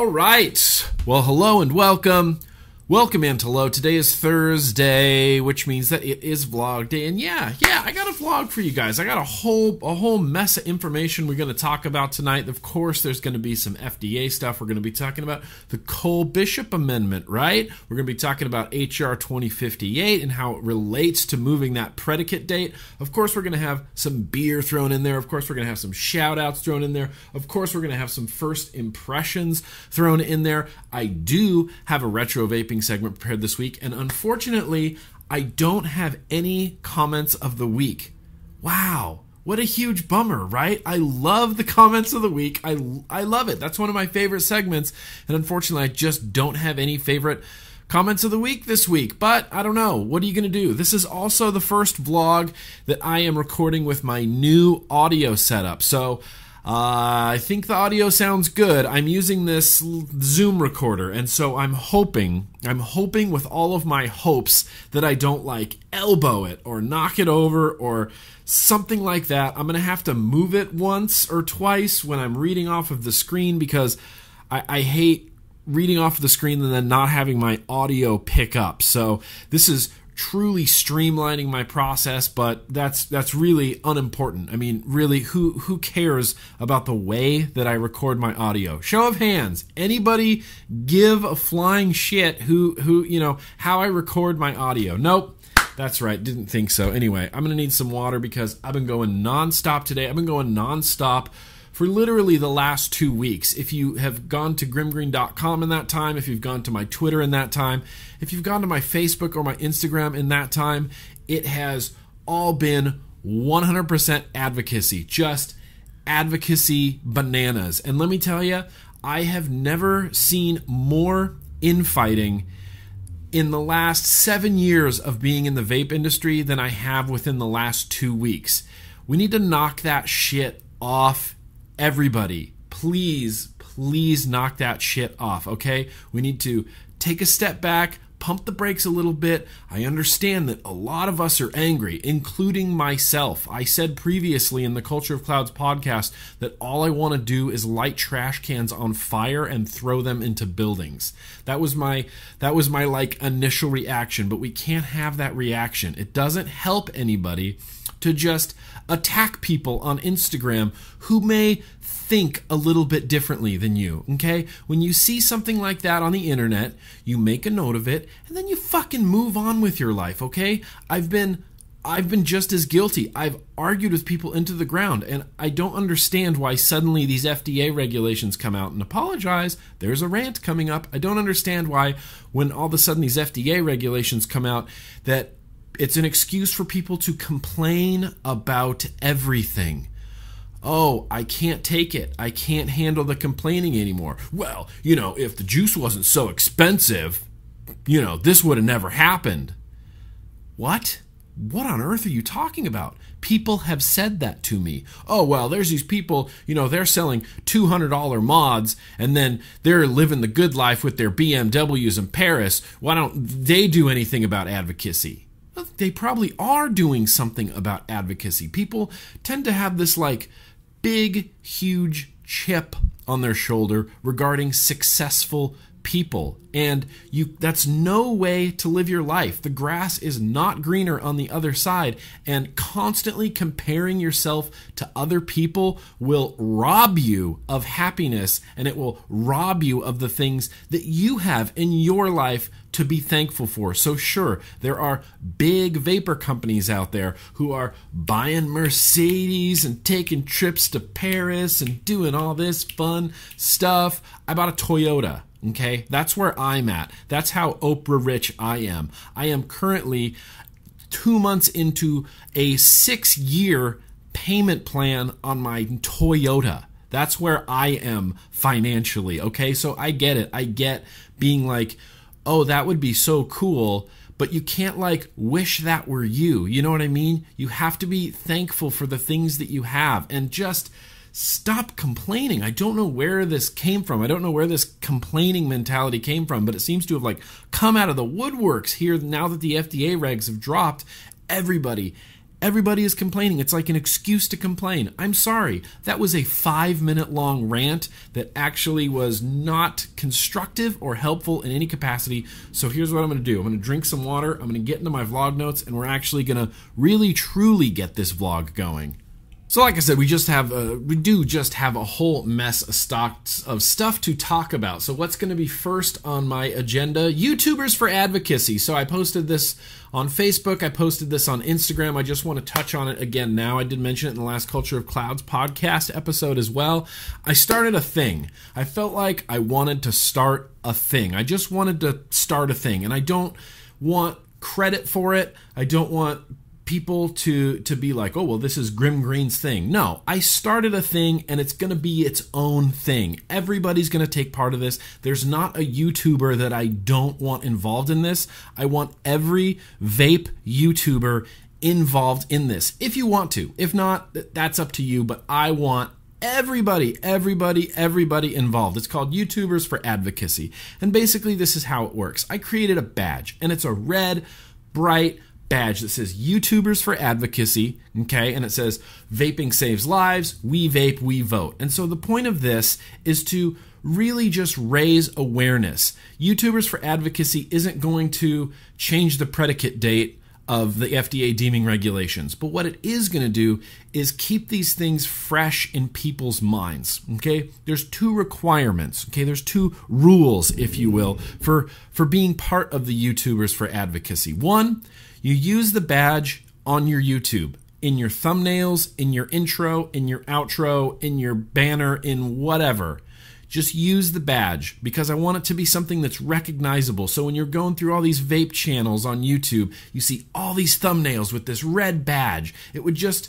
All right. Well, hello and welcome. Welcome, Antelo. Today is Thursday, which means that it is vlog day. And yeah, I got a vlog for you guys. I got a whole mess of information we're going to talk about tonight. Of course, there's going to be some FDA stuff. We're going to be talking about the Cole-Bishop Amendment, right? We're going to be talking about HR 2058 and how it relates to moving that predicate date. Of course, we're going to have some beer thrown in there. Of course, we're going to have some shout-outs thrown in there. Of course, we're going to have some first impressions thrown in there. I do have a retro vaping segment prepared this week, and unfortunately I don't have any comments of the week. Wow, what a huge bummer, right? I love the comments of the week. I love it. That's one of my favorite segments, and unfortunately I just don't have any favorite comments of the week this week. But I don't know, what are you gonna do? This is also the first vlog that I am recording with my new audio setup, so I think the audio sounds good. I'm using this Zoom recorder, and so I'm hoping with all of my hopes that I don't like elbow it or knock it over or something like that. I'm gonna have to move it once or twice when I'm reading off of the screen, because I hate reading off of the screen and then not having my audio pick up. So this is truly streamlining my process, but that's really unimportant. I mean, really, who cares about the way that I record my audio? Show of hands. Anybody give a flying shit who you know, how I record my audio? Nope. That's right. Didn't think so. Anyway, I'm going to need some water because I've been going nonstop today. I've been going nonstop for literally the last 2 weeks. If you have gone to GrimmGreen.com in that time, if you've gone to my Twitter in that time, if you've gone to my Facebook or my Instagram in that time, it has all been 100% advocacy, just advocacy bananas. And let me tell you, I have never seen more infighting in the last 7 years of being in the vape industry than I have within the last 2 weeks. We need to knock that shit off. Everybody, please knock that shit off, okay? We need to take a step back, pump the brakes a little bit. I understand that a lot of us are angry, including myself. I said previously in the Culture of Clouds podcast that all I want to do is light trash cans on fire and throw them into buildings. That was my like initial reaction, but we can't have that reaction. It doesn't help anybody to just attack people on Instagram who may think a little bit differently than you, okay? When you see something like that on the internet, you make a note of it, and then you fucking move on with your life, okay? I've been just as guilty. I've argued with people into the ground, and I don't understand why suddenly these FDA regulations come out and apologize. There's a rant coming up. I don't understand why when all of a sudden these FDA regulations come out that it's an excuse for people to complain about everything. Oh, I can't take it. I can't handle the complaining anymore. Well, you know, if the juice wasn't so expensive, you know, this would have never happened. What? What on earth are you talking about? People have said that to me. Oh, well, there's these people, you know, they're selling $200 mods, and then they're living the good life with their BMWs in Paris. Why don't they do anything about advocacy? Well, they probably are doing something about advocacy. People tend to have this, like, big, huge chip on their shoulder regarding successful people, and that's no way to live your life. The grass is not greener on the other side, and constantly comparing yourself to other people will rob you of happiness, and it will rob you of the things that you have in your life to be thankful for. So sure, there are big vapor companies out there who are buying Mercedes and taking trips to Paris and doing all this fun stuff. I bought a Toyota. Okay, that's where I'm at. That's how Oprah rich I am. I am currently 2 months into a 6-year payment plan on my Toyota. That's where I am financially, okay? So I get it. I get being like, oh, that would be so cool, but you can't, like, wish that were you. You know what I mean? You have to be thankful for the things that you have, and just stop complaining. I don't know where this came from. I don't know where this complaining mentality came from, but it seems to have, like, come out of the woodworks here now that the FDA regs have dropped. Everybody Everybody is complaining. It's like an excuse to complain. I'm sorry. That was a 5-minute long rant that actually was not constructive or helpful in any capacity. So here's what I'm going to do. I'm going to drink some water. I'm going to get into my vlog notes, and we're actually going to really, truly get this vlog going. So like I said, we do just have a whole mess of stuff to talk about. So what's going to be first on my agenda? YouTubers for advocacy. So I posted this on Facebook. I posted this on Instagram. I just want to touch on it again now. I did mention it in the last Culture of Clouds podcast episode as well. I started a thing. I felt like I wanted to start a thing. I just wanted to start a thing. And I don't want credit for it. I don't want people to be like, oh, well, this is GrimmGreen's thing. No, I started a thing, and it's going to be its own thing. Everybody's going to take part of this. There's not a YouTuber that I don't want involved in this. I want every vape YouTuber involved in this, if you want to. If not, that's up to you, but I want everybody involved. It's called YouTubers for Advocacy. And basically, this is how it works. I created a badge, and it's a red, bright badge that says YouTubers for Advocacy, okay, and it says vaping saves lives, we vape, we vote. And so the point of this is to really just raise awareness. YouTubers for Advocacy isn't going to change the predicate date of the FDA deeming regulations, but what it is going to do is keep these things fresh in people's minds, okay? There's 2 requirements, okay? There's 2 rules, if you will, for being part of the YouTubers for Advocacy. 1, you use the badge on your YouTube, in your thumbnails, in your intro, in your outro, in your banner, in whatever. Just use the badge, because I want it to be something that's recognizable. So when you're going through all these vape channels on YouTube, you see all these thumbnails with this red badge. It would just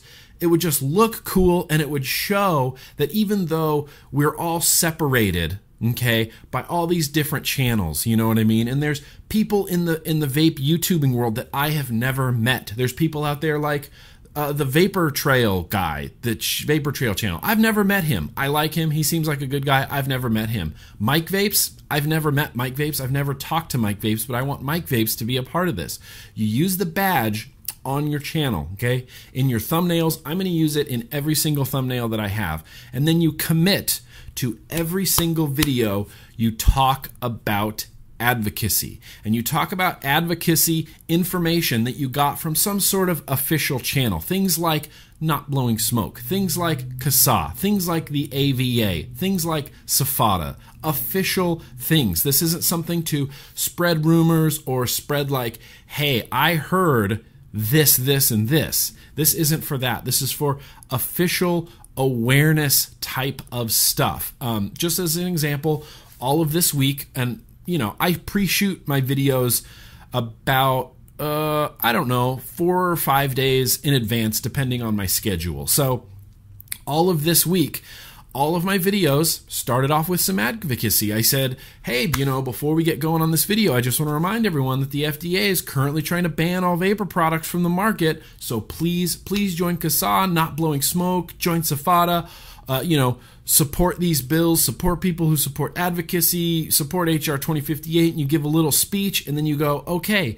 look cool, and it would show that even though we're all separated, okay, by all these different channels, you know what I mean? And there's people in the vape YouTubing world that I have never met. There's people out there like the Vapor Trail guy, the Vapor Trail channel. I've never met him. I like him. He seems like a good guy. I've never met him. Mike Vapes. I've never met Mike Vapes. I've never talked to Mike Vapes, but I want Mike Vapes to be a part of this. You use the badge on your channel, okay? In your thumbnails, I'm going to use it in every single thumbnail that I have. And then you commit to every single video you talk about advocacy. And you talk about advocacy information that you got from some sort of official channel. Things like Not Blowing Smoke, things like CASAA, things like the AVA, things like SFATA, official things. This isn't something to spread rumors or spread like, hey, I heard this, and this. This isn't for that. This is for official awareness type of stuff. Just as an example, all of this week, and you know, I pre-shoot my videos about I don't know, 4 or 5 days in advance, depending on my schedule. So all of this week, all of my videos started off with some advocacy. I said, hey, you know, before we get going on this video, I just want to remind everyone that the FDA is currently trying to ban all vapor products from the market. So please join CASAA, Not Blowing Smoke, join SFATA, you know, support these bills, support people who support advocacy, support HR 2058, and you give a little speech, and then you go, okay,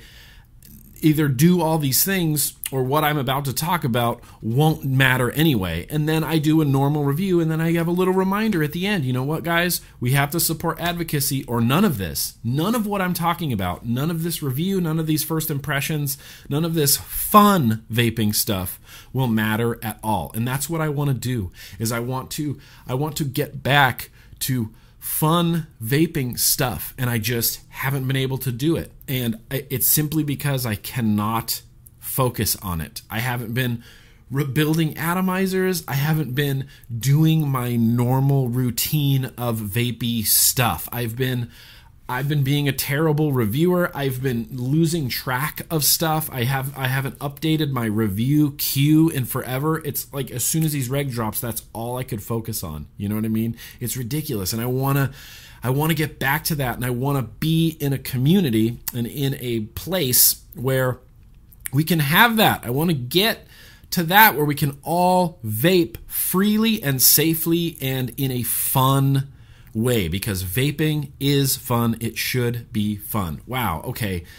either do all these things or what I'm about to talk about won't matter anyway. And then I do a normal review, and then I have a little reminder at the end. You know what, guys? We have to support advocacy or none of this. None of what I'm talking about. None of this review, none of these first impressions, none of this fun vaping stuff will matter at all. And that's what I want to do, is I want to get back to fun vaping stuff, and I just haven't been able to do it. And it's simply because I cannot focus on it. I haven't been rebuilding atomizers. I haven't been doing my normal routine of vapey stuff. I've been being a terrible reviewer. I've been losing track of stuff. I haven't updated my review queue in forever. It's like as soon as these reg drops, that's all I could focus on. You know what I mean? It's ridiculous, and I want to get back to that, and I want to be in a community and in a place where we can have that. I want to get to that where we can all vape freely and safely and in a fun way, because vaping is fun. It should be fun. Wow, okay.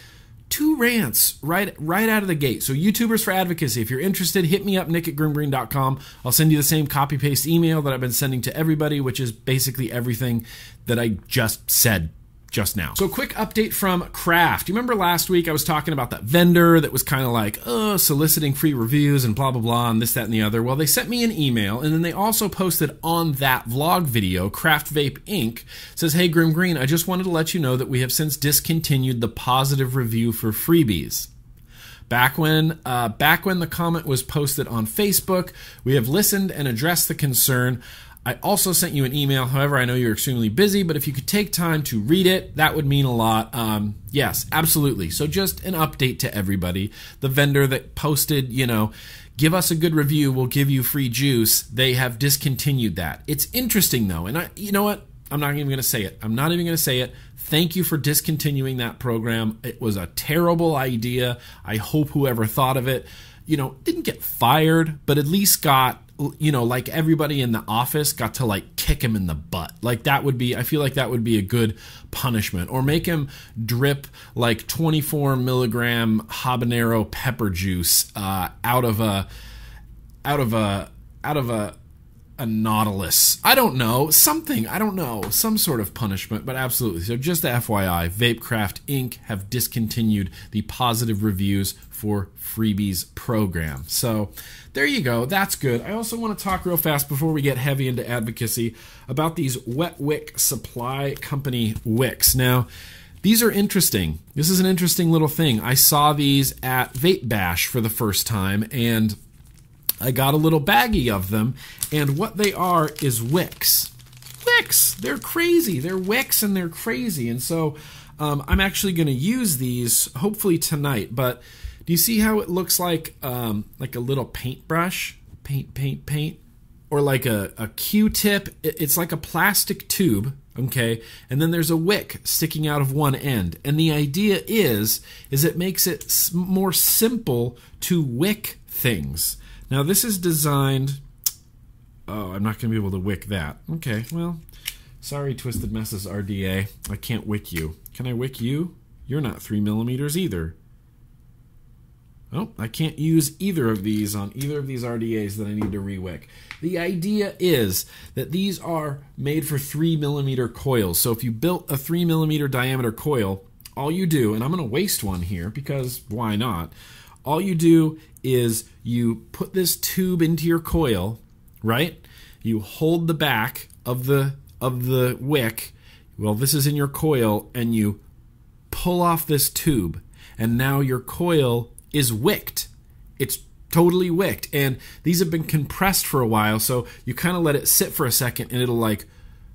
2 rants right out of the gate. So YouTubers for Advocacy, if you're interested, hit me up, nick@grimmgreen.com. I'll send you the same copy-paste email that I've been sending to everybody, which is basically everything that I just said just now. So quick update from Craft. You remember last week I was talking about that vendor that was kind of like, soliciting free reviews and blah, blah, blah, and this, that, and the other. Well, they sent me an email, and then they also posted on that vlog video, Craft Vape Inc. says, hey, GrimmGreen, I just wanted to let you know that we have since discontinued the positive review for freebies. Back when the comment was posted on Facebook, we have listened and addressed the concern. I also sent you an email. However, I know you're extremely busy, but if you could take time to read it, that would mean a lot. Yes, absolutely. So just an update to everybody. The vendor that posted, give us a good review, we'll give you free juice. They have discontinued that. It's interesting, though. And you know what? I'm not even going to say it. I'm not even going to say it. Thank you for discontinuing that program. It was a terrible idea. I hope whoever thought of it, didn't get fired, but at least got, like everybody in the office got to like kick him in the butt. Like I feel like that would be a good punishment, or make him drip like 24 milligram habanero pepper juice out of a Nautilus. I don't know, something. I don't know, some sort of punishment, but absolutely. So just the FYI, Vapecraft Inc. have discontinued the positive reviews for freebies program. So there you go. That's good. I also want to talk real fast before we get heavy into advocacy about these wet wick supply company wicks. Now, these are interesting. This is an interesting little thing. I saw these at Vape Bash for the first time, and I got a little baggie of them, and what they are is wicks. Wicks! They're crazy. They're wicks and they're crazy. And so I'm actually going to use these hopefully tonight. But do you see how it looks like a little paintbrush? Paint. Or like a Q-tip. It's like a plastic tube, okay? And then there's a wick sticking out of one end. And the idea is it makes it more simple to wick things. Now, this is designed... Oh, I'm not going to be able to wick that. Okay, well, sorry, Twisted Messes RDA. I can't wick you. Can I wick you? You're not 3 millimeters either. Oh, I can't use either of these on either of these RDAs that I need to re-wick. The idea is that these are made for 3 millimeter coils. So if you built a 3 millimeter diameter coil, all you do, and I'm going to waste one here because why not? All you do is you put this tube into your coil, right? You hold the back of the wick. Well, this is in your coil, and you pull off this tube, and now your coil is wicked. It's totally wicked, and these have been compressed for a while, so you kind of let it sit for a second, and it'll like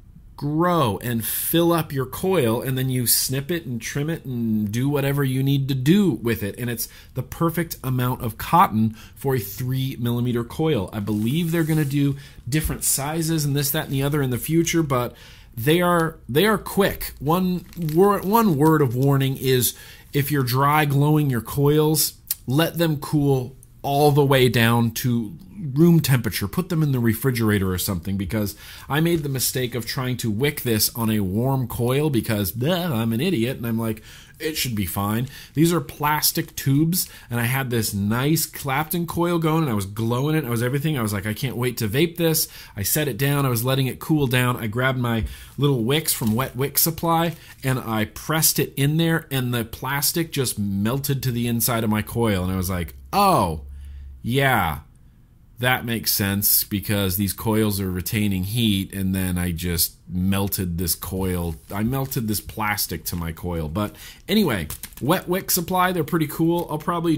grow and fill up your coil, and then you snip it and trim it and do whatever you need to do with it, and it's the perfect amount of cotton for a 3 millimeter coil. I believe they're going to do different sizes and this, that, and the other in the future, but they are quick. One word of warning is if you're dry glowing your coils, let them cool all the way down to room temperature. Put them in the refrigerator or something, because I made the mistake of trying to wick this on a warm coil because I'm an idiot, and I'm like, it should be fine. These are plastic tubes, and I had this nice Clapton coil going, and I was glowing it. I was everything. I was like, I can't wait to vape this. I set it down. I was letting it cool down. I grabbed my little wicks from Wet Wick Supply, and I pressed it in there, and the plastic just melted to the inside of my coil, and I was like, oh, yeah, that makes sense, because these coils are retaining heat, and then I just melted this coil. I melted this plastic to my coil. But anyway, Wet Wick Supply, they're pretty cool. I'll probably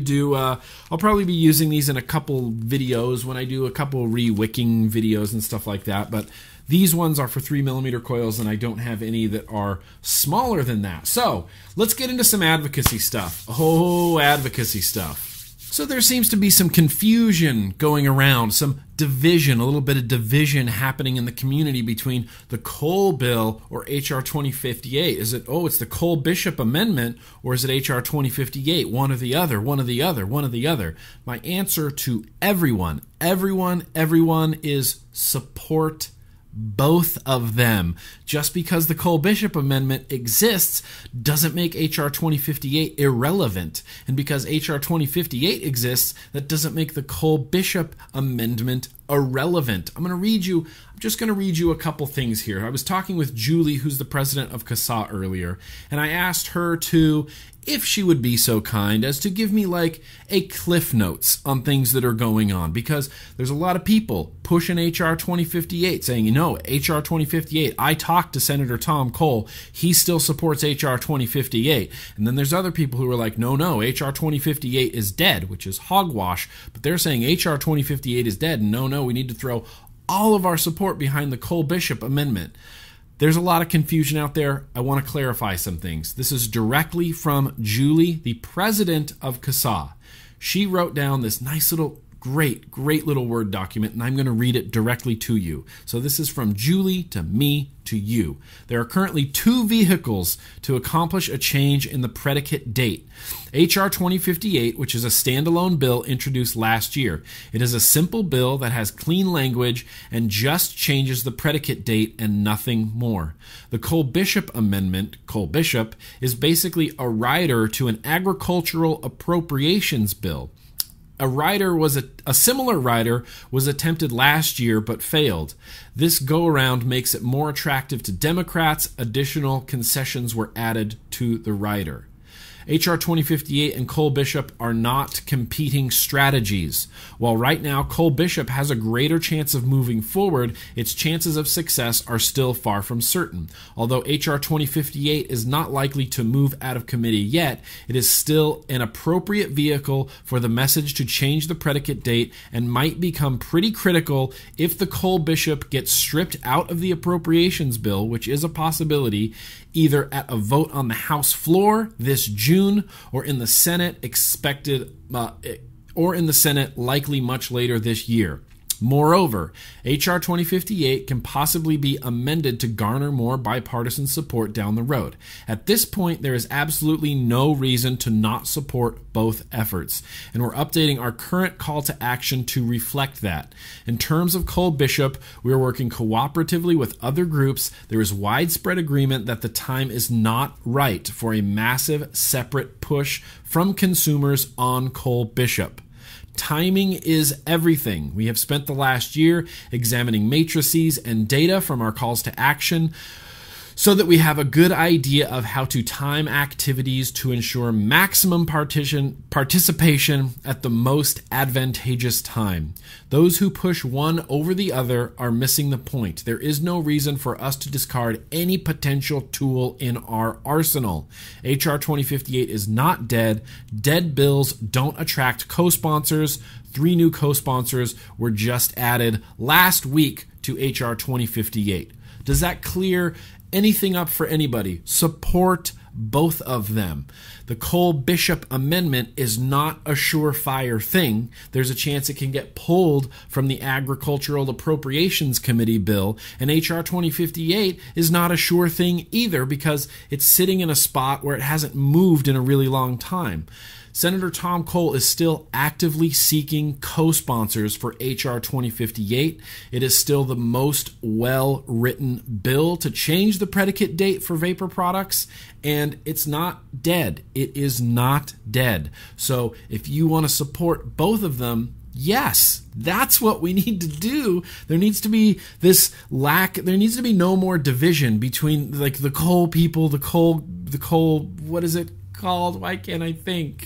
be using these in a couple videos when I do a couple re-wicking videos and stuff like that. But these ones are for 3 millimeter coils, and I don't have any that are smaller than that. So let's get into some advocacy stuff. Oh, advocacy stuff. So there seems to be some confusion going around, some division, a little bit of division happening in the community between the Cole bill or HR 2058. Is it, it's the Cole Bishop Amendment, or is it HR 2058? One or the other, one or the other, one or the other. My answer to everyone is support both of them. Just because the Cole-Bishop Amendment exists doesn't make H.R. 2058 irrelevant. And because H.R. 2058 exists, that doesn't make the Cole-Bishop Amendment irrelevant. I'm just going to read you a couple things here. I was talking with Julie, who's the president of CASAA earlier, and I asked her to, if she would be so kind as to give me like a cliff notes on things that are going on, because there's a lot of people pushing H.R. 2058 saying, H.R. 2058, I talked to Senator Tom Cole, he still supports H.R. 2058. And then there's other people who are like, no, H.R. 2058 is dead, which is hogwash, but they're saying H.R. 2058 is dead, and no, we need to throw all of our support behind the Cole-Bishop Amendment. There's a lot of confusion out there. I want to clarify some things. This is directly from Julie, the president of CASAA. She wrote down this nice little, great little Word document, and I'm going to read it directly to you. So this is from Julie to me to you. There are currently 2 vehicles to accomplish a change in the predicate date. H.R. 2058, which is a standalone bill introduced last year. It is a simple bill that has clean language and just changes the predicate date and nothing more. The Cole-Bishop Amendment, Cole-Bishop, is basically a rider to an agricultural appropriations bill. A similar rider was attempted last year but failed. This go-around makes it more attractive to Democrats. Additional concessions were added to the rider. H.R. 2058 and Cole-Bishop are not competing strategies. While right now Cole-Bishop has a greater chance of moving forward, its chances of success are still far from certain. Although H.R. 2058 is not likely to move out of committee yet, it is still an appropriate vehicle for the message to change the predicate date and might become pretty critical if the Cole-Bishop gets stripped out of the appropriations bill, which is a possibility, either at a vote on the House floor this June or in the Senate likely much later this year. Moreover, H.R. 2058 can possibly be amended to garner more bipartisan support down the road. At this point, there is absolutely no reason to not support both efforts, and we're updating our current call to action to reflect that. In terms of Cole-Bishop, we are working cooperatively with other groups. There is widespread agreement that the time is not right for a massive separate push from consumers on Cole-Bishop. Timing is everything. We have spent the last year examining matrices and data from our calls to action so that we have a good idea of how to time activities to ensure maximum participation at the most advantageous time. Those who push one over the other are missing the point. There is no reason for us to discard any potential tool in our arsenal. H.R. 2058 is not dead. Dead bills don't attract co-sponsors. 3 new co-sponsors were just added last week to H.R. 2058. Does that clear anything up for anybody? Support both of them. The Cole-Bishop Amendment is not a surefire thing. There's a chance it can get pulled from the Agricultural Appropriations Committee bill, and H.R. 2058 is not a sure thing either because it's sitting in a spot where it hasn't moved in a really long time. Senator Tom Cole is still actively seeking co-sponsors for H.R. 2058. It is still the most well-written bill to change the predicate date for vapor products, and it's not dead. It is not dead. So if you want to support both of them, yes, that's what we need to do. There needs to be there needs to be no more division between like the Cole people, the Cole, what is it called? Why can't I think?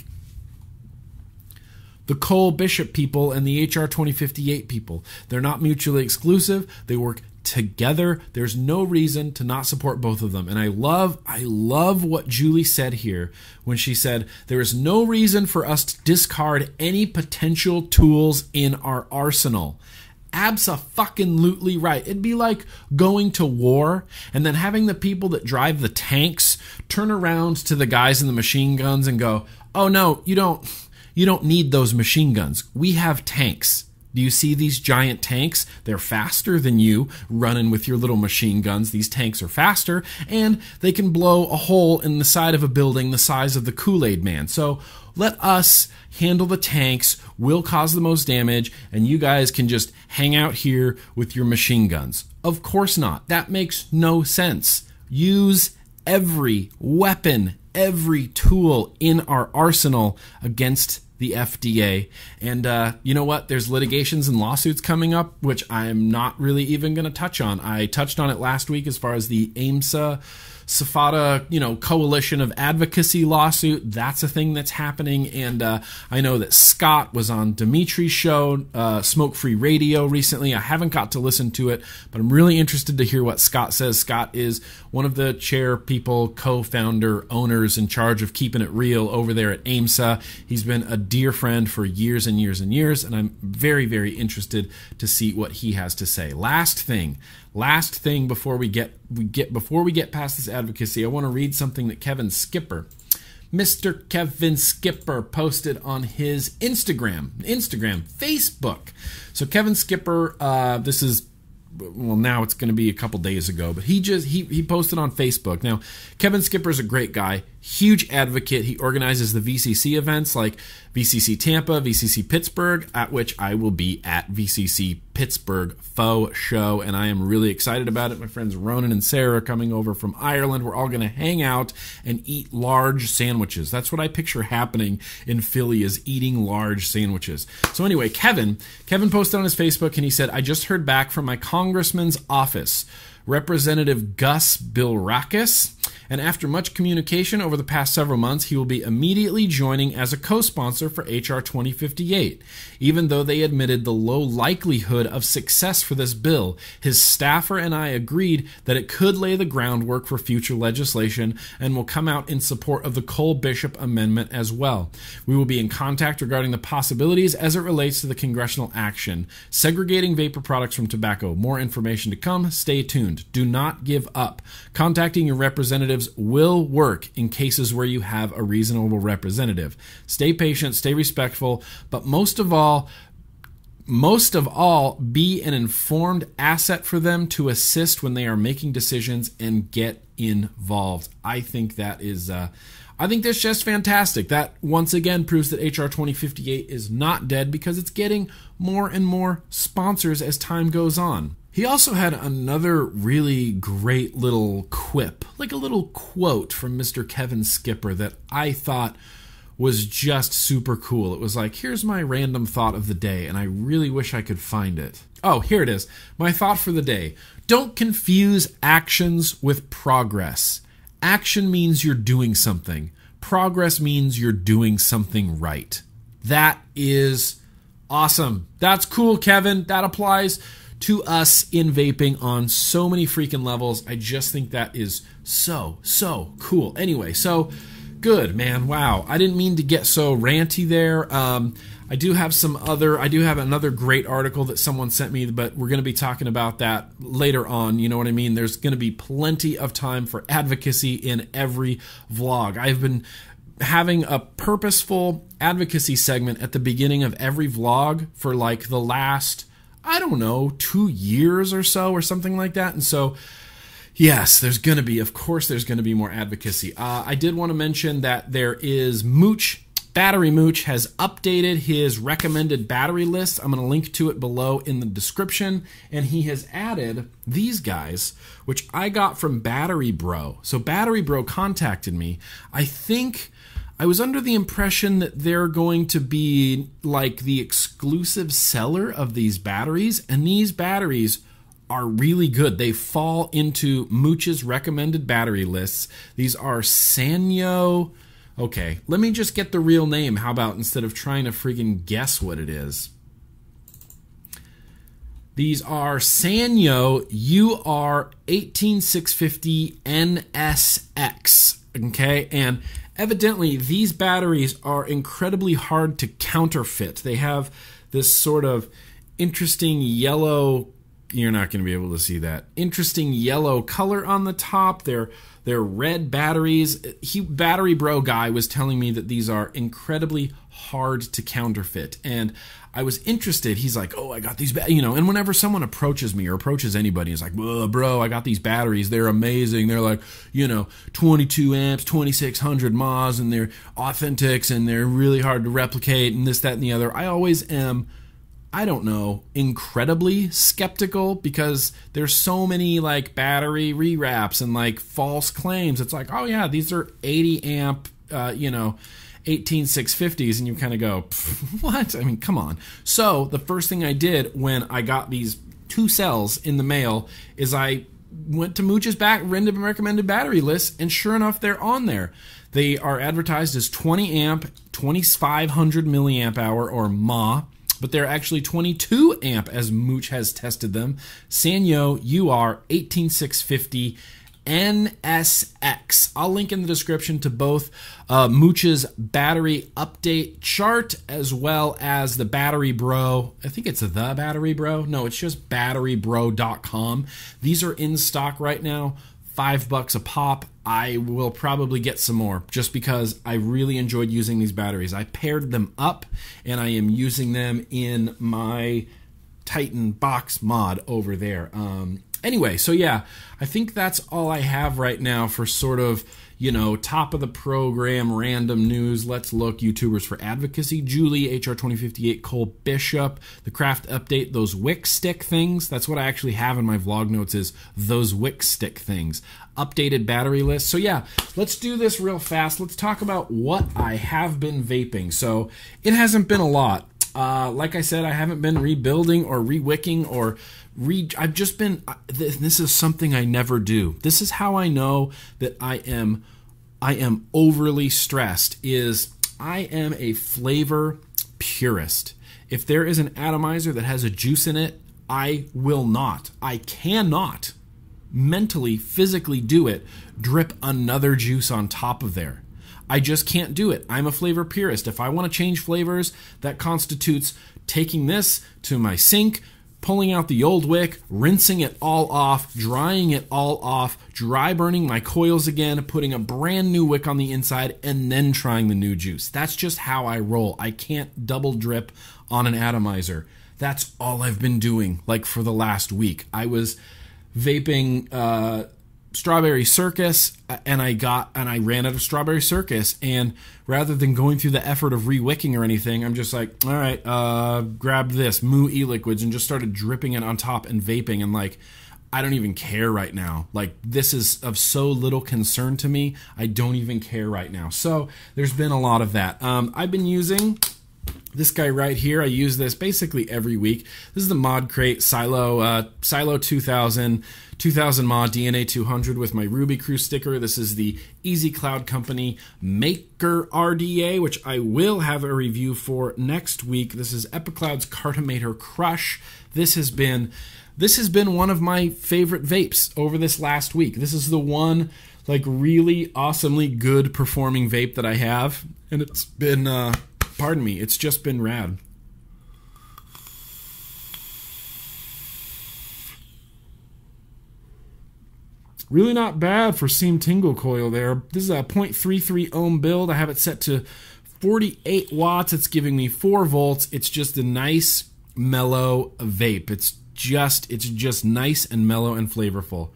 The Cole-Bishop people and the H.R. 2058 people. They're not mutually exclusive. They work together. There's no reason to not support both of them. And I love what Julie said here when she said, there is no reason for us to discard any potential tools in our arsenal. Abso-fucking-lutely right. It'd be like going to war and then having the people that drive the tanks turn around to the guys in the machine guns and go, oh no, you don't need those machine guns. We have tanks. Do you see these giant tanks? They're faster than you running with your little machine guns. These tanks are faster, and they can blow a hole in the side of a building the size of the Kool-Aid Man. So let us handle the tanks. We'll cause the most damage, and you guys can just hang out here with your machine guns. Of course not. That makes no sense. Use every weapon, every tool in our arsenal against the FDA. And you know what? There's litigations and lawsuits coming up, which I'm not really even going to touch on. I touched on it last week as far as the AMSA SFATA, coalition of advocacy lawsuit. That's a thing that's happening. And I know that Scott was on Dimitri's show, Smoke Free Radio, recently. I haven't got to listen to it, but I'm really interested to hear what Scott says. Scott is one of the chair people, co-founder, owners in charge of keeping it real over there at AMSA. He's been a dear friend for years and years and years, and I'm very, very interested to see what he has to say. Last thing before we get past this advocacy, I want to read something that Kevin Skipper, Mr. Kevin Skipper, posted on his Instagram, Facebook. So Kevin Skipper, now it's going to be a couple days ago, but he posted on Facebook. Now, Kevin Skipper is a great guy, huge advocate. He organizes the VCC events like VCC Tampa, VCC Pittsburgh, at which I will be at VCC Pittsburgh faux show, and I am really excited about it. My friends Ronan and Sarah are coming over from Ireland. We're all going to hang out and eat large sandwiches. That's what I picture happening in Philly, is eating large sandwiches. So anyway, Kevin posted on his Facebook, and he said, I just heard back from my congressman's office, Representative Gus Bilrakis, and after much communication over the past several months, he will be immediately joining as a co-sponsor for HR 2058. Even though they admitted the low likelihood of success for this bill, his staffer and I agreed that it could lay the groundwork for future legislation and will come out in support of the Cole-Bishop Amendment as well. We will be in contact regarding the possibilities as it relates to the congressional action. Segregating vapor products from tobacco. More information to come. Stay tuned. Do not give up. Contacting your representatives will work in cases where you have a reasonable representative. Stay patient, stay respectful, but most of all, be an informed asset for them to assist when they are making decisions and get involved. I think that's just fantastic. That once again proves that HR 2058 is not dead, because it's getting more and more sponsors as time goes on. He also had another really great little quip, like a little quote from Mr. Kevin Skipper that I thought was just super cool. It was like, here's my random thought of the day, and I really wish I could find it. Oh, here it is. My thought for the day. Don't confuse actions with progress. Action means you're doing something. Progress means you're doing something right. That is awesome. That's cool, Kevin. That applies to us in vaping on so many freaking levels. I just think that is so cool. Anyway, so good, man. Wow. I didn't mean to get so ranty there. I do have another great article that someone sent me, but we're going to be talking about that later on. You know what I mean? There's going to be plenty of time for advocacy in every vlog. I've been having a purposeful advocacy segment at the beginning of every vlog for like the last, 2 years or so, or something like that. And so, yes, there's going to be more advocacy. I did want to mention that there is Battery Mooch has updated his recommended battery list. I'm going to link to it below in the description. And he has added these guys, which I got from Battery Bro. So Battery Bro contacted me. I think I was under the impression that they're going to be like the exclusive seller of these batteries, and these batteries are really good. They fall into Mooch's recommended battery lists. These are Sanyo. Okay, let me just get the real name. How about, instead of trying to freaking guess what it is? These are Sanyo UR18650NSX. Okay, and evidently these batteries are incredibly hard to counterfeit. They have this sort of interesting yellow You're not going to be able to see that. Interesting yellow color on the top. They're red batteries. Battery Bro guy was telling me that these are incredibly hard to counterfeit, and I was interested. He's like, oh, I got these, and whenever someone approaches me or approaches anybody, it's like, bro, I got these batteries. They're amazing. They're like, 22 amps, 2600 mAh, and they're authentics, and they're really hard to replicate, and this, that, and the other. I always am, I don't know, incredibly skeptical, because there's so many like battery rewraps and like false claims. It's like, oh yeah, these are 80 amp, 18650s, and you kind of go, what? I mean, come on. So the first thing I did when I got these 2 cells in the mail is I went to Mooch's random recommended battery list, and sure enough, they're on there. They are advertised as 20 amp, 2500 milliamp hour, or mAh, but they're actually 22 amp as Mooch has tested them. Sanyo UR 18650 NSX. I'll link in the description to both Mooch's battery update chart as well as the Battery Bro. I think it's the Battery Bro. No, it's just batterybro.com. These are in stock right now, $5 a pop. I will probably get some more just because I really enjoyed using these batteries. I paired them up, and I am using them in my Titan box mod over there. Anyway, so yeah, I think that's all I have right now for sort of, top of the program, random news. Let's look. YouTubers for Advocacy, Julie, HR 2058, Cole Bishop, the craft update, those wick stick things. That's what I actually have in my vlog notes, is those wick stick things. Updated battery list. So yeah, let's do this real fast. Let's talk about what I have been vaping. So it hasn't been a lot. Like I said, I haven't been rebuilding or re-wicking or I've just been, this is something I never do. This is how I know that I am overly stressed, is I am a flavor purist. If there is an atomizer that has a juice in it, I cannot mentally, physically do it, drip another juice on top of there. I just can't do it. I'm a flavor purist. If I want to change flavors, that constitutes taking this to my sink, pulling out the old wick, rinsing it all off, drying it all off, dry burning my coils again, putting a brand new wick on the inside, and then trying the new juice. That's just how I roll. I can't double drip on an atomizer. That's all I've been doing, like, for the last week. I was vaping Strawberry Circus, and I ran out of Strawberry Circus, and rather than going through the effort of re-wicking or anything, I'm just like, all right, grabbed this Moo e-liquids and just started dripping it on top and vaping, and like, I don't even care right now. Like, this is of so little concern to me, I don't even care right now. So there's been a lot of that. I've been using this guy right here. I use this basically every week. This is the Mod Crate Silo 2000 mAh DNA 200 with my Ruby Crew sticker. This is the Easy Cloud Company Maker RDA, which I will have a review for next week. This is Epicloud's Cartomator Crush. This has been one of my favorite vapes over this last week. This is the one, like, really awesomely good performing vape that I have, and it's been pardon me, it's just been rad. Really not bad for Seam Tingle Coil there. This is a 0.33 ohm build. I have it set to 48 watts. It's giving me 4 volts. It's just a nice, mellow vape. It's just nice and mellow and flavorful.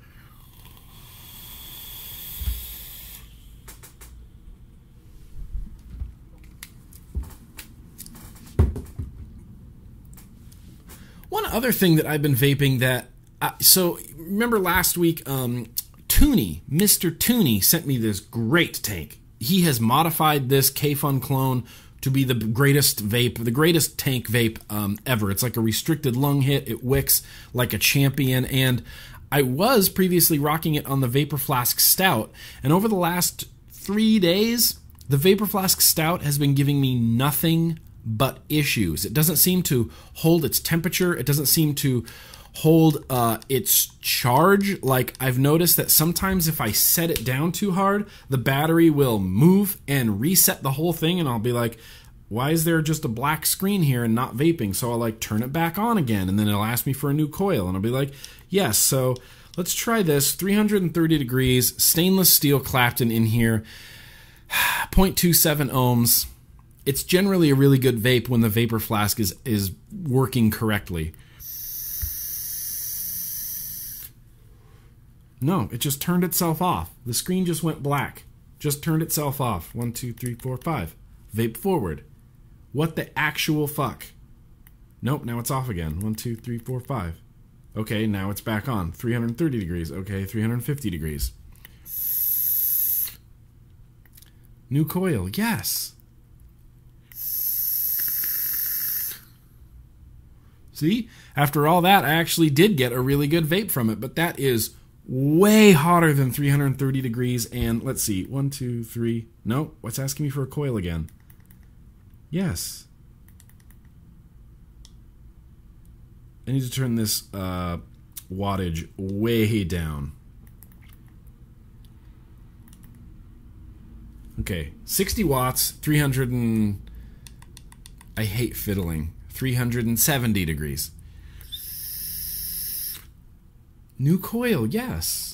One other thing that I've been vaping that, so remember last week, Tooney, Mr. Tooney sent me this great tank. He has modified this Kayfun clone to be the greatest vape, the greatest tank vape ever. It's like a restricted lung hit. It wicks like a champion, and I was previously rocking it on the Vapor Flask Stout, and over the last 3 days, the Vapor Flask Stout has been giving me nothing but issues. It doesn't seem to hold its temperature. It doesn't seem to hold its charge. Like, I've noticed that sometimes if I set it down too hard, the battery will move and reset the whole thing, and I'll be like, why is there just a black screen here and not vaping? So I'll like turn it back on again, and then it'll ask me for a new coil, and I'll be like, yes. So let's try this. 330 degrees, stainless steel Clapton in here, 0.27 ohms. It's generally a really good vape when the vapor flask is working correctly. No, it just turned itself off. The screen just went black. Just turned itself off. 1, 2, 3, 4, 5. Vape forward. What the actual fuck? Nope, now it's off again. 1, 2, 3, 4, 5. Okay, now it's back on. 330 degrees. Okay, 350 degrees. New coil. Yes. See? After all that, I actually did get a really good vape from it, but that is way hotter than 330 degrees. And let's see, 1, 2, 3. Nope, what's asking me for a coil again? Yes. I need to turn this wattage way down. Okay, 60 watts, 300 and... I hate fiddling. 370 degrees. New coil, yes.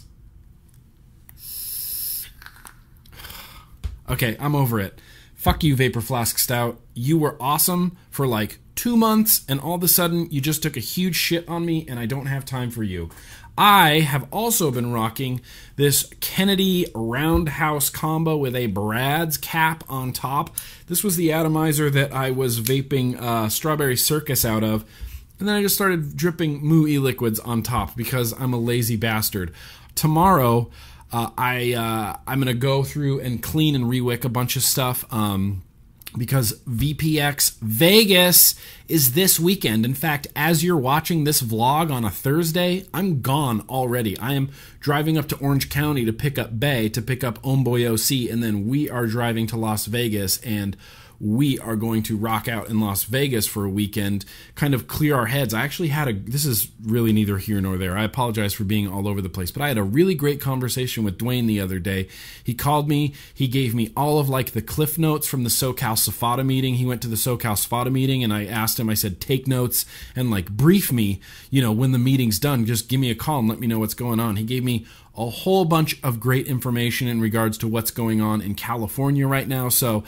Okay, I'm over it. Fuck you, Vapor Flask Stout. You were awesome for like 2 months, and all of a sudden you just took a huge shit on me, and I don't have time for you. I have also been rocking this Kennedy Roundhouse combo with a Brad's cap on top. This was the atomizer that I was vaping Strawberry Circus out of. And then I just started dripping Moo e-liquids on top because I'm a lazy bastard. Tomorrow, I'm going to go through and clean and rewick a bunch of stuff because VPX Vegas is this weekend. In fact, as you're watching this vlog on a Thursday, I'm gone already. I am driving up to Orange County to pick up Bay, to pick up Homeboy OC, and then we are driving to Las Vegas, and we are going to rock out in Las Vegas for a weekend, kind of clear our heads. I actually had this is really neither here nor there. I apologize for being all over the place, but I had a really great conversation with Dwayne the other day. He called me, he gave me all of like the cliff notes from the SoCal SFATA meeting. He went to the SoCal SFATA meeting, and I asked him, I said, take notes and like brief me, you know, when the meeting's done, just give me a call and let me know what's going on. He gave me a whole bunch of great information in regards to what's going on in California right now. So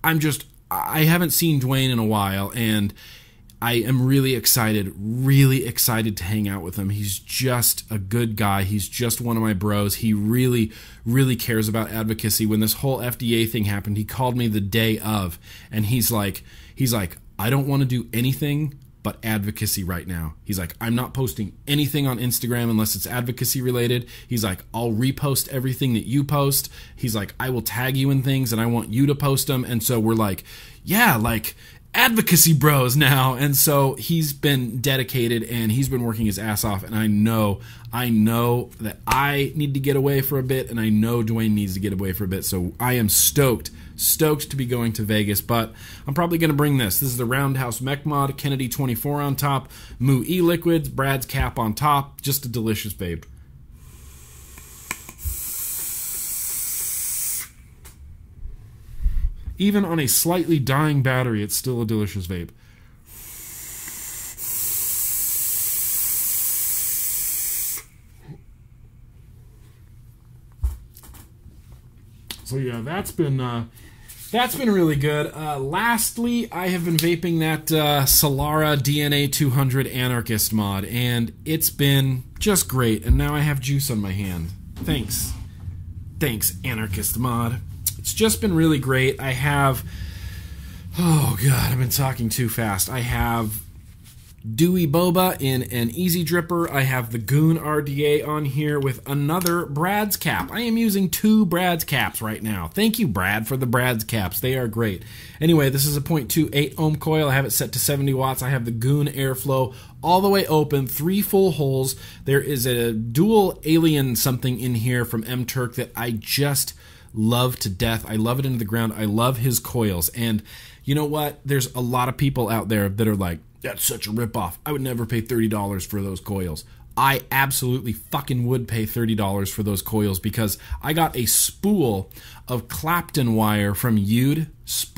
I haven't seen Dwayne in a while, and I am really excited to hang out with him. He's just a good guy. He's just one of my bros. He really, really cares about advocacy. When this whole FDA thing happened, he called me the day of, and he's like, I don't want to do anything but advocacy right now. He's like, I'm not posting anything on Instagram unless it's advocacy related. He's like, I'll repost everything that you post. He's like, I will tag you in things and I want you to post them. And so we're like, yeah, like advocacy bros now. And so he's been dedicated and he's been working his ass off. And I know that I need to get away for a bit, and I know Dwayne needs to get away for a bit. So I am stoked to be going to Vegas, but I'm probably going to bring this. This is the Roundhouse Mech Mod, Kennedy 24 on top, Moo e-liquids, Brad's cap on top. Just a delicious vape. Even on a slightly dying battery, it's still a delicious vape. So yeah, that's been really good. Lastly, I have been vaping that Solara DNA 200 Anarchist mod, and it's been just great. And now I have juice on my hand. Thanks, Anarchist mod. It's just been really great. I have, oh god, I've been talking too fast. I have Dewey Boba in an Easy Dripper. I have the Goon RDA on here with another Brad's cap. I am using 2 Brad's caps right now. Thank you, Brad, for the Brad's caps. They are great. Anyway, this is a 0.28 ohm coil. I have it set to 70 watts. I have the Goon airflow all the way open, 3 full holes. There is a dual alien something in here from M Turk that I just love to death. I love it into the ground. I love his coils. And you know what? There's a lot of people out there that are like, that's such a ripoff. I would never pay $30 for those coils. I absolutely fucking would pay $30 for those coils, because I got a spool of Clapton wire from Ude,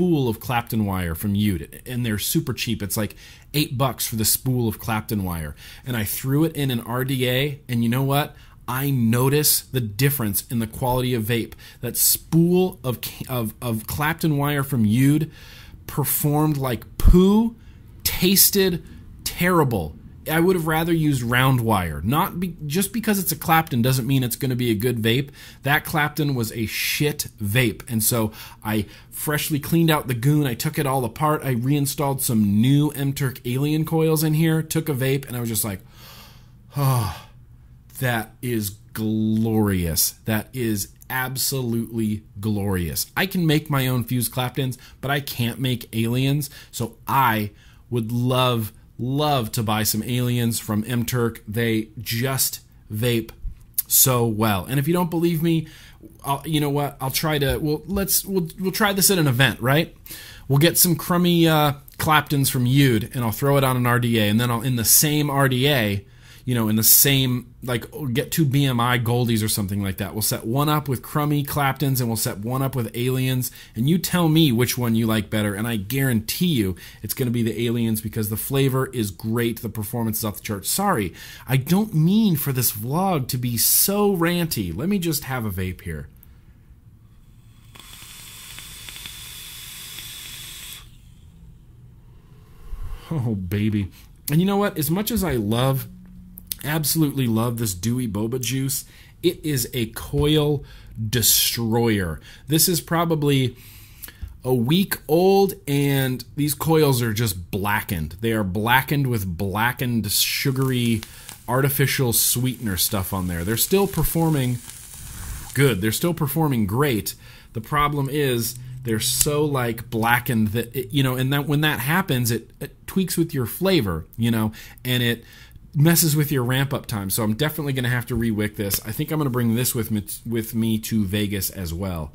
and they're super cheap. It's like $8 for the spool of Clapton wire, and I threw it in an RDA, and you know what? I notice the difference in the quality of vape. That spool of Clapton wire from Ude performed like poo, tasted terrible. I would have rather used round wire. Just because it's a Clapton doesn't mean it's going to be a good vape. That Clapton was a shit vape. And so I freshly cleaned out the goon. I took it all apart. I reinstalled some new M-Turk Alien coils in here, took a vape, and I was just like, oh, that is glorious. That is absolutely glorious. I can make my own fused Claptons, but I can't make Aliens. So I would love to buy some Aliens from M-Turk. They just vape so well. And if you don't believe me, you know what? I'll try to. We'll try this at an event, right? We'll get some crummy Claptons from Ude, and I'll throw it on an RDA, and then I'll in the same RDA. In the same, like, get 2 BMI Goldies or something like that. We'll set one up with crummy Claptons, and we'll set one up with Aliens, and you tell me which one you like better, and I guarantee you it's going to be the Aliens, because the flavor is great, the performance is off the charts. Sorry, I don't mean for this vlog to be so ranty. Let me just have a vape here. Oh, baby. And you know what? As much as I absolutely love this dewy boba juice, it is a coil destroyer. This is probably a week old, and these coils are just blackened. They are blackened with blackened sugary artificial sweetener stuff on there. They're still performing good. They're still performing great. The problem is they're so like blackened that and that when that happens, it tweaks with your flavor, and it messes with your ramp up time. So I'm definitely going to have to rewick this. I think I'm going to bring this with me to Vegas as well.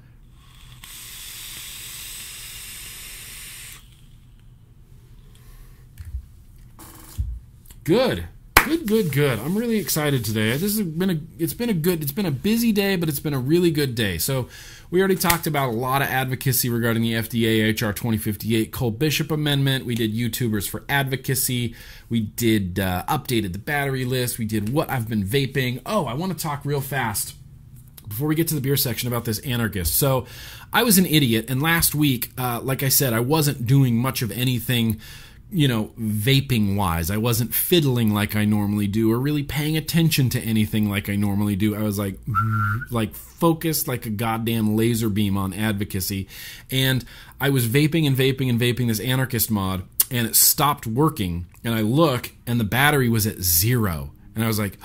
Good. I'm really excited today. It's been a busy day, but it's been a really good day. So we already talked about a lot of advocacy regarding the FDA HR 2058 Cole Bishop Amendment. We did YouTubers for Advocacy. We did updated the battery list. We did what I've been vaping. Oh, I want to talk real fast before we get to the beer section about this anarchist. So I was an idiot, and last week, like I said, I wasn't doing much of anything vaping wise. I wasn't fiddling like I normally do, or really paying attention to anything like I normally do. I was like focused like a goddamn laser beam on Advocacy, and I was vaping this anarchist mod, and it stopped working, and I look, and the battery was at 0, and I was like,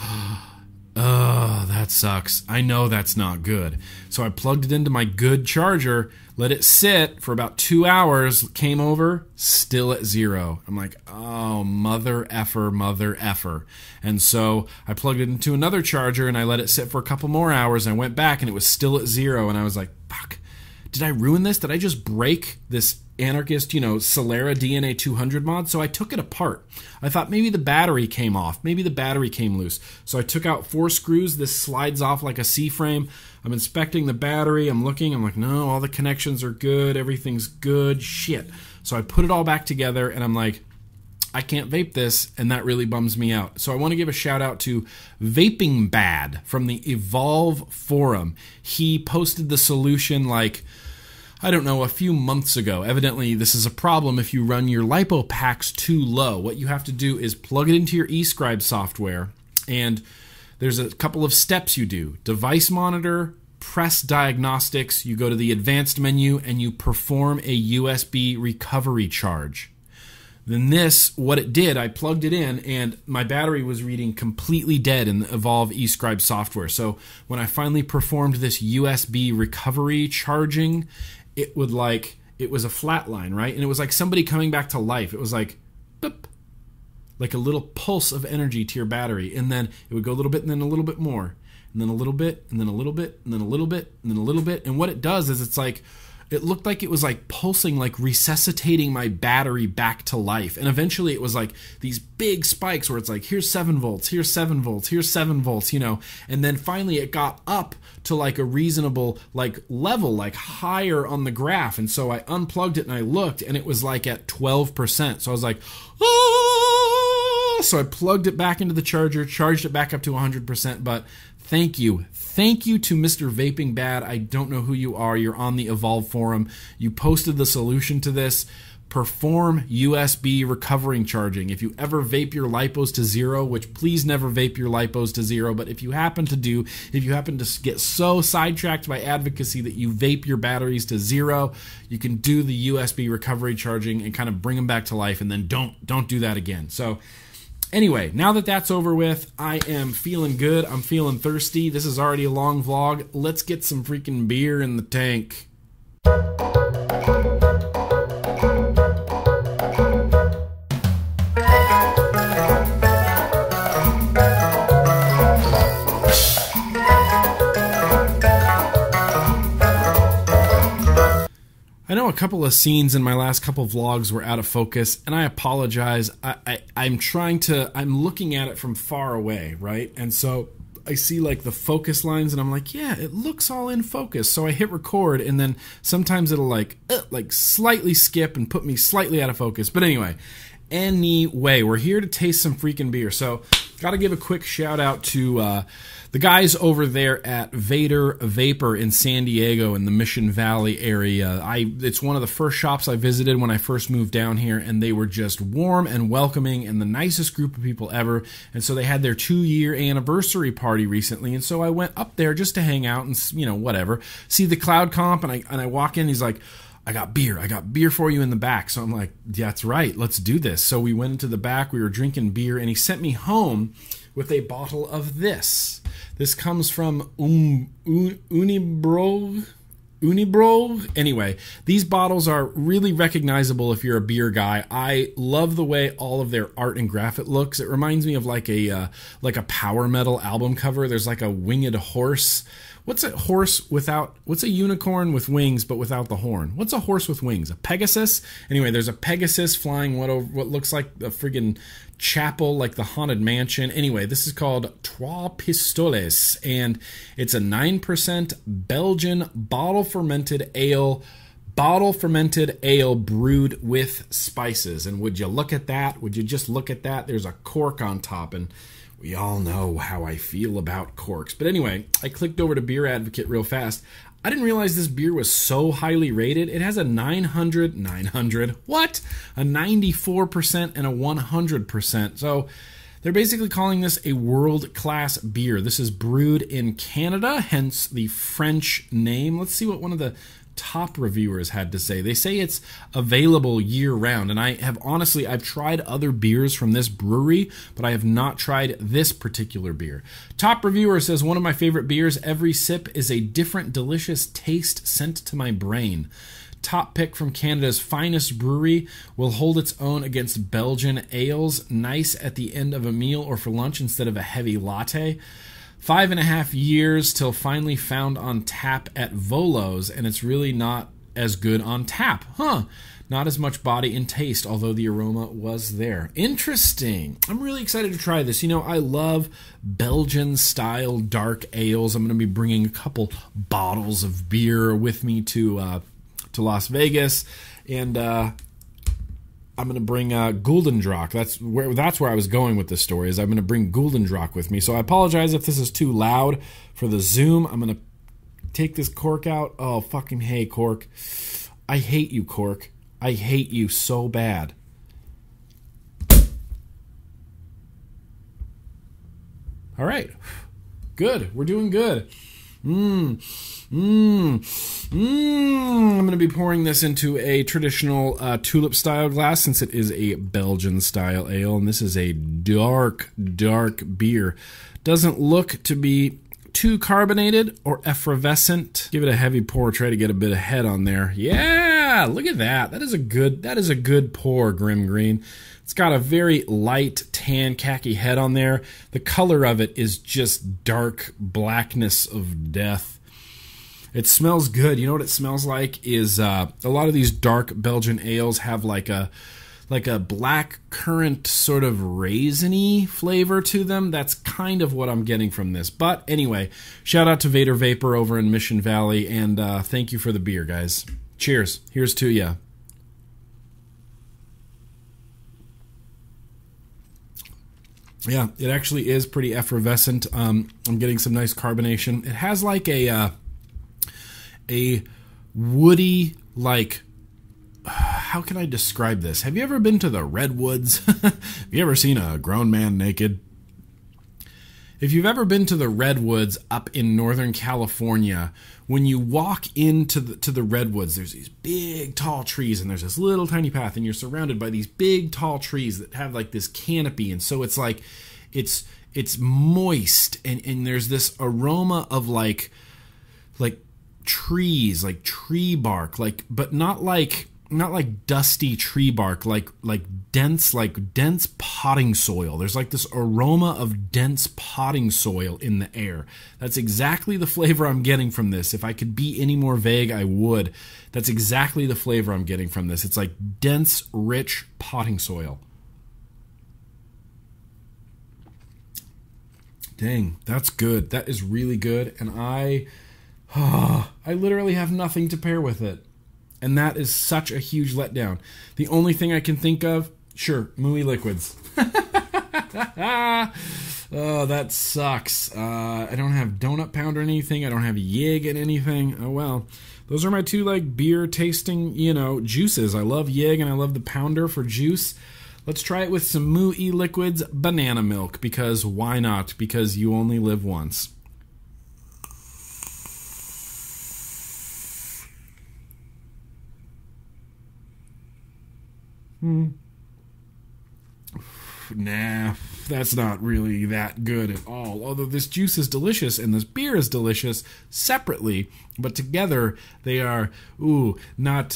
oh, that sucks. I know that's not good. So I plugged it into my good charger, let it sit for about 2 hours, came over, still at 0. I'm like, oh, mother effer. And so I plugged it into another charger, and I let it sit for a couple more hours, and I went back, and it was still at 0, and I was like, fuck, did I ruin this? Did I just break this anarchist, Solera DNA 200 mod? So I took it apart. I thought maybe the battery came off. Maybe the battery came loose. So I took out 4 screws. This slides off like a C-frame. I'm inspecting the battery. I'm looking. I'm like, no, all the connections are good. Everything's good. Shit. So I put it all back together, and I'm like, I can't vape this, and that really bums me out. So I want to give a shout out to Vaping Bad from the Evolve forum. He posted the solution like, I don't know, a few months ago. Evidently, this is a problem if you run your LiPo packs too low. What you have to do is plug it into your eScribe software, and there's a couple of steps you do. Device monitor, press diagnostics, you go to the advanced menu, and you perform a USB recovery charge. Then what it did, I plugged it in, and my battery was reading completely dead in the Evolve eScribe software. So when I finally performed this USB recovery charging, it was a flat line, right? And it was like somebody coming back to life. It was like, boop, like a little pulse of energy to your battery. And then it would go a little bit, and then a little bit more, and then a little bit, and then a little bit, and then a little bit, and then a little bit. And what it does is it's like, it looked like it was like pulsing, like resuscitating my battery back to life. And eventually it was like these big spikes where it's like, here's 7 volts, here's 7 volts, here's 7 volts, you know. And then finally it got up to like a reasonable like level, like higher on the graph. And so I unplugged it and I looked and it was like at 12%. So I was like, oh! So I plugged it back into the charger, charged it back up to 100%. But thank you. Thank you to Mr. Vaping Bad. I don't know who you are. You're on the Evolve forum. You posted the solution to this. Perform USB recovering charging. If you ever vape your lipos to zero, which please never vape your lipos to zero, but if you happen to get so sidetracked by advocacy that you vape your batteries to zero, you can do the USB recovery charging and kind of bring them back to life, and then don't do that again. So anyway, now that that's over with, I am feeling good. I'm feeling thirsty. This is already a long vlog. Let's get some freaking beer in the tank. I know a couple of scenes in my last couple of vlogs were out of focus, and I apologize. I'm looking at it from far away, right? And so I see like the focus lines, and I'm like, yeah, it looks all in focus. So I hit record, and then sometimes it'll like slightly skip and put me slightly out of focus. But anyway, we're here to taste some freaking beer. So gotta give a quick shout out to the guys over there at Vader Vapor in San Diego in the Mission Valley area. It's one of the first shops I visited when I first moved down here, and they were just warm and welcoming and the nicest group of people ever. And so they had their 2-year anniversary party recently, and so I went up there just to hang out and, you know, whatever, see the Cloud Comp, and I walk in, he's like, I got beer for you in the back. So I'm like, yeah, that's right, let's do this. So we went into the back, we were drinking beer, and he sent me home with a bottle of this. This comes from Unibrog. Anyway, these bottles are really recognizable if you're a beer guy. I love the way all of their art and graphic looks. It reminds me of like a power metal album cover. There's like a winged horse. What's a unicorn with wings but without the horn? What's a horse with wings? A Pegasus? Anyway, there's a Pegasus flying what looks like a friggin' chapel, like the Haunted Mansion. Anyway, this is called Trois Pistoles, and it's a 9% Belgian bottle fermented ale brewed with spices. And would you look at that? Would you just look at that? There's a cork on top, and we all know how I feel about corks. But anyway, I clicked over to Beer Advocate real fast. I didn't realize this beer was so highly rated. It has a 900, what? A 94% and a 100%. So they're basically calling this a world-class beer. This is brewed in Canada, hence the French name. Let's see what one of the top reviewers had to say. They say it's available year-round, and I've tried other beers from this brewery, but I have not tried this particular beer. Top reviewer says, one of my favorite beers, every sip is a different delicious taste sent to my brain. Top pick from Canada's finest brewery, will hold its own against Belgian ales, nice at the end of a meal or for lunch instead of a heavy latte. 5.5 years till finally found on tap at Reuleaux, and it's really not as good on tap. Not as much body and taste, although the aroma was there. Interesting. I'm really excited to try this. You know, I love Belgian-style dark ales. I'm going to be bringing a couple bottles of beer with me to Las Vegas, and I'm going to bring Guldendrach. That's where I was going with this story, is I'm going to bring Guldendrach with me. So I apologize if this is too loud for the Zoom. I'm going to take this cork out. Oh, fucking hey, cork. I hate you, cork. I hate you so bad. All right. Good. We're doing good. I'm going to be pouring this into a traditional tulip-style glass, since it is a Belgian-style ale, and this is a dark, dark beer. Doesn't look to be too carbonated or effervescent. Give it a heavy pour, try to get a bit of head on there. Yeah, look at that. That is a good pour, GrimmGreen. It's got a very light tan khaki head on there. The color of it is just dark blackness of death. It smells good. You know what it smells like is a lot of these dark Belgian ales have like a black currant sort of raisiny flavor to them. That's kind of what I'm getting from this. But anyway, shout out to Vader Vapor over in Mission Valley, and thank you for the beer, guys. Cheers. Here's to ya. Yeah, it actually is pretty effervescent. I'm getting some nice carbonation. It has like a woody, like, how can I describe this? Have you ever been to the Redwoods? Have you ever seen a grown man naked? If you've ever been to the Redwoods up in Northern California, when you walk into the Redwoods, there's these big, tall trees, and there's this little tiny path, and you're surrounded by these big, tall trees that have like this canopy, and so it's like, it's moist, and there's this aroma of like trees, like tree bark, like, but not like dusty tree bark, like dense potting soil. There's like this aroma of dense potting soil in the air. That's exactly the flavor I'm getting from this. If I could be any more vague, I would. That's exactly the flavor I'm getting from this. It's like dense, rich potting soil. Dang, that's good. That is really good, and I literally have nothing to pair with it. And that is such a huge letdown. The only thing I can think of, sure, Mooey liquids. Oh, that sucks. I don't have Donut Pound or anything. I don't have Yig and anything. Oh, well. Those are my two, like, beer tasting, juices. I love Yig and I love the Pounder for juice. Let's try it with some Mooey liquids banana milk, because why not? Because you only live once. Nah, that's not really that good at all. Although this juice is delicious and this beer is delicious separately, but together they are, I'm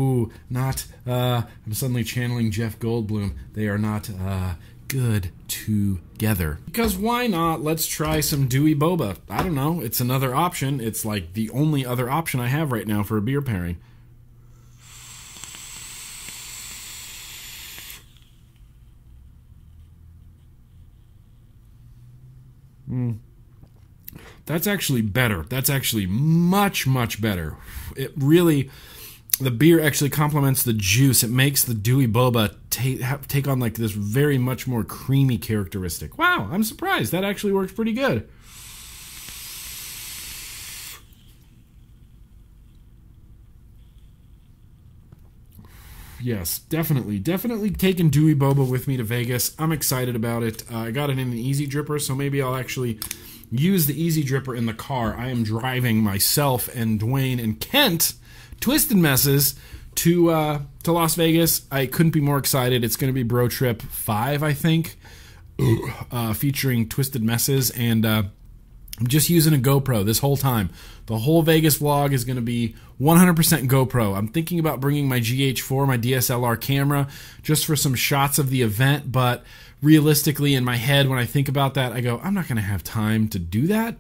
suddenly channeling Jeff Goldblum. They are not, good together. Because why not? Let's try some Dewy Boba. I don't know. It's another option. It's like the only other option I have right now for a beer pairing. That's actually better. That's actually much, much better. It really, the beer actually complements the juice. It makes the Dewy Boba take on like this very much more creamy characteristic. Wow, I'm surprised. That actually works pretty good. Yes, definitely taking Dewy Boba with me to Vegas. I'm excited about it. I got it in an Easy Dripper, so maybe I'll actually use the Easy Dripper in the car. I am driving myself and Dwayne and Kent, Twisted Messes, to Las Vegas. I couldn't be more excited. It's going to be Bro Trip 5, I think, featuring Twisted Messes, and I'm just using a GoPro this whole time. The whole Vegas vlog is going to be 100% GoPro. I'm thinking about bringing my GH4, my DSLR camera, just for some shots of the event, but realistically in my head when I think about that, I go, I'm not going to have time to do that.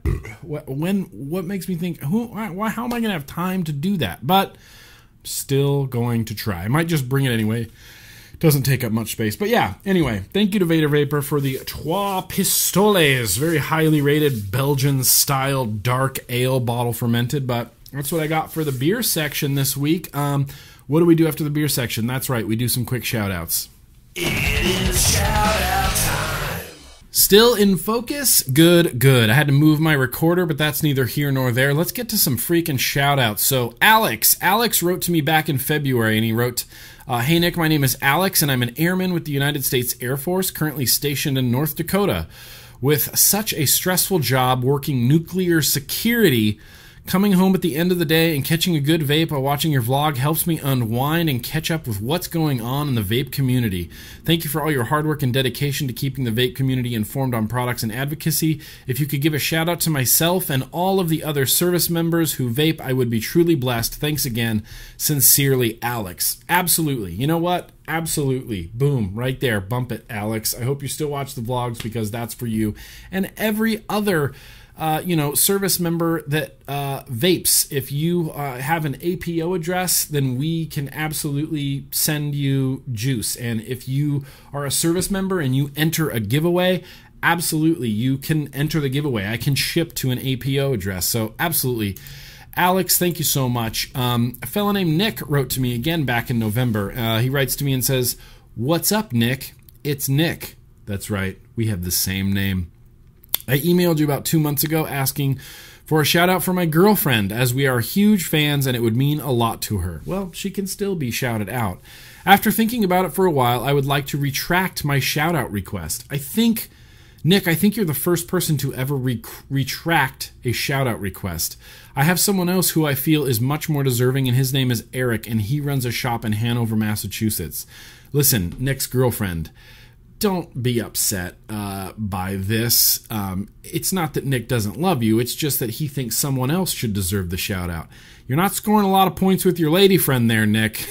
What makes me think, how am I going to have time to do that? But I'm still going to try. I might just bring it anyway. Doesn't take up much space. But yeah, anyway, thank you to Vader Vapor for the Trois Pistoles. Very highly rated Belgian-style dark ale bottle fermented. But that's what I got for the beer section this week. What do we do after the beer section? That's right, we do some quick shout-outs. It is shout-out time. Still in focus? Good. I had to move my recorder, but that's neither here nor there. Let's get to some freaking shout-outs. So Alex wrote to me back in February, and he wrote, hey Nick, my name is Alex, and I'm an airman with the United States Air Force, currently stationed in North Dakota. With such a stressful job working nuclear security, coming home at the end of the day and catching a good vape while watching your vlog helps me unwind and catch up with what's going on in the vape community. Thank you for all your hard work and dedication to keeping the vape community informed on products and advocacy. If you could give a shout out to myself and all of the other service members who vape, I would be truly blessed. Thanks again. Sincerely, Alex. Absolutely. You know what? Absolutely. Boom. Right there. Bump it, Alex. I hope you still watch the vlogs because that's for you. And every other service member that vapes, if you have an APO address, then we can absolutely send you juice. And if you are a service member and you enter a giveaway, absolutely, you can enter the giveaway. I can ship to an APO address. So absolutely. Alex, thank you so much. A fellow named Nick wrote to me again back in November. He writes to me and says, "What's up, Nick? It's Nick." That's right. We have the same name. I emailed you about 2 months ago asking for a shout out for my girlfriend, as we are huge fans and it would mean a lot to her. Well, she can still be shouted out. After thinking about it for a while, I would like to retract my shout out request. Nick, I think you're the first person to ever retract a shout-out request. I have someone else who I feel is much more deserving, and his name is Eric, and he runs a shop in Hanover, Massachusetts. Listen, Nick's girlfriend, don't be upset by this. It's not that Nick doesn't love you. It's just that he thinks someone else should deserve the shout-out. You're not scoring a lot of points with your lady friend there, Nick.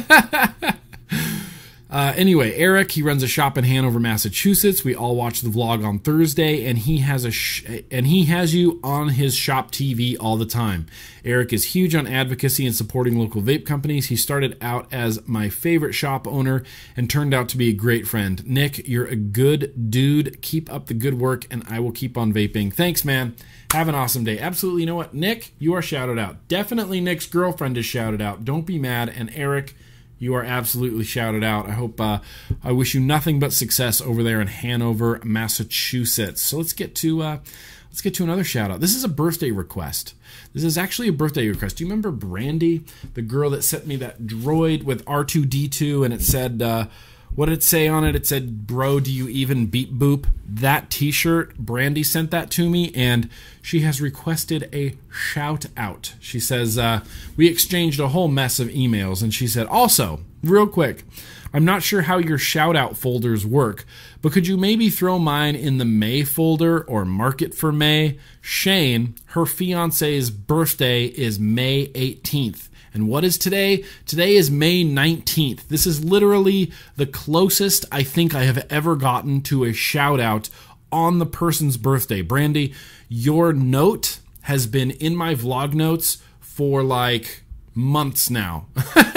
Anyway, Eric, he runs a shop in Hanover, Massachusetts. We all watch the vlog on Thursday, and he has you on his shop TV all the time. Eric is huge on advocacy and supporting local vape companies. He started out as my favorite shop owner and turned out to be a great friend. Nick, you're a good dude. Keep up the good work, and I will keep on vaping. Thanks, man. Have an awesome day. Absolutely. You know what? Nick, you are shouted out. Definitely Nick's girlfriend is shouted out. Don't be mad. And Eric, you are absolutely shouted out. I wish you nothing but success over there in Hanover, Massachusetts. So let's get to another shout out. This is a birthday request. This is actually a birthday request. Do you remember Brandy, the girl that sent me that droid with R2D2 and it said, what did it say on it? It said, "Bro, do you even beep boop?" That t-shirt, Brandy sent that to me, and she has requested a shout out. She says, we exchanged a whole mess of emails, and she said, also, real quick, I'm not sure how your shout out folders work, but could you maybe throw mine in the May folder or mark it for May? Shane, her fiance's birthday is May 18th. And what is today? Today is May 19th. This is literally the closest I think I have ever gotten to a shout out on the person's birthday. Brandy, your note has been in my vlog notes for like months now.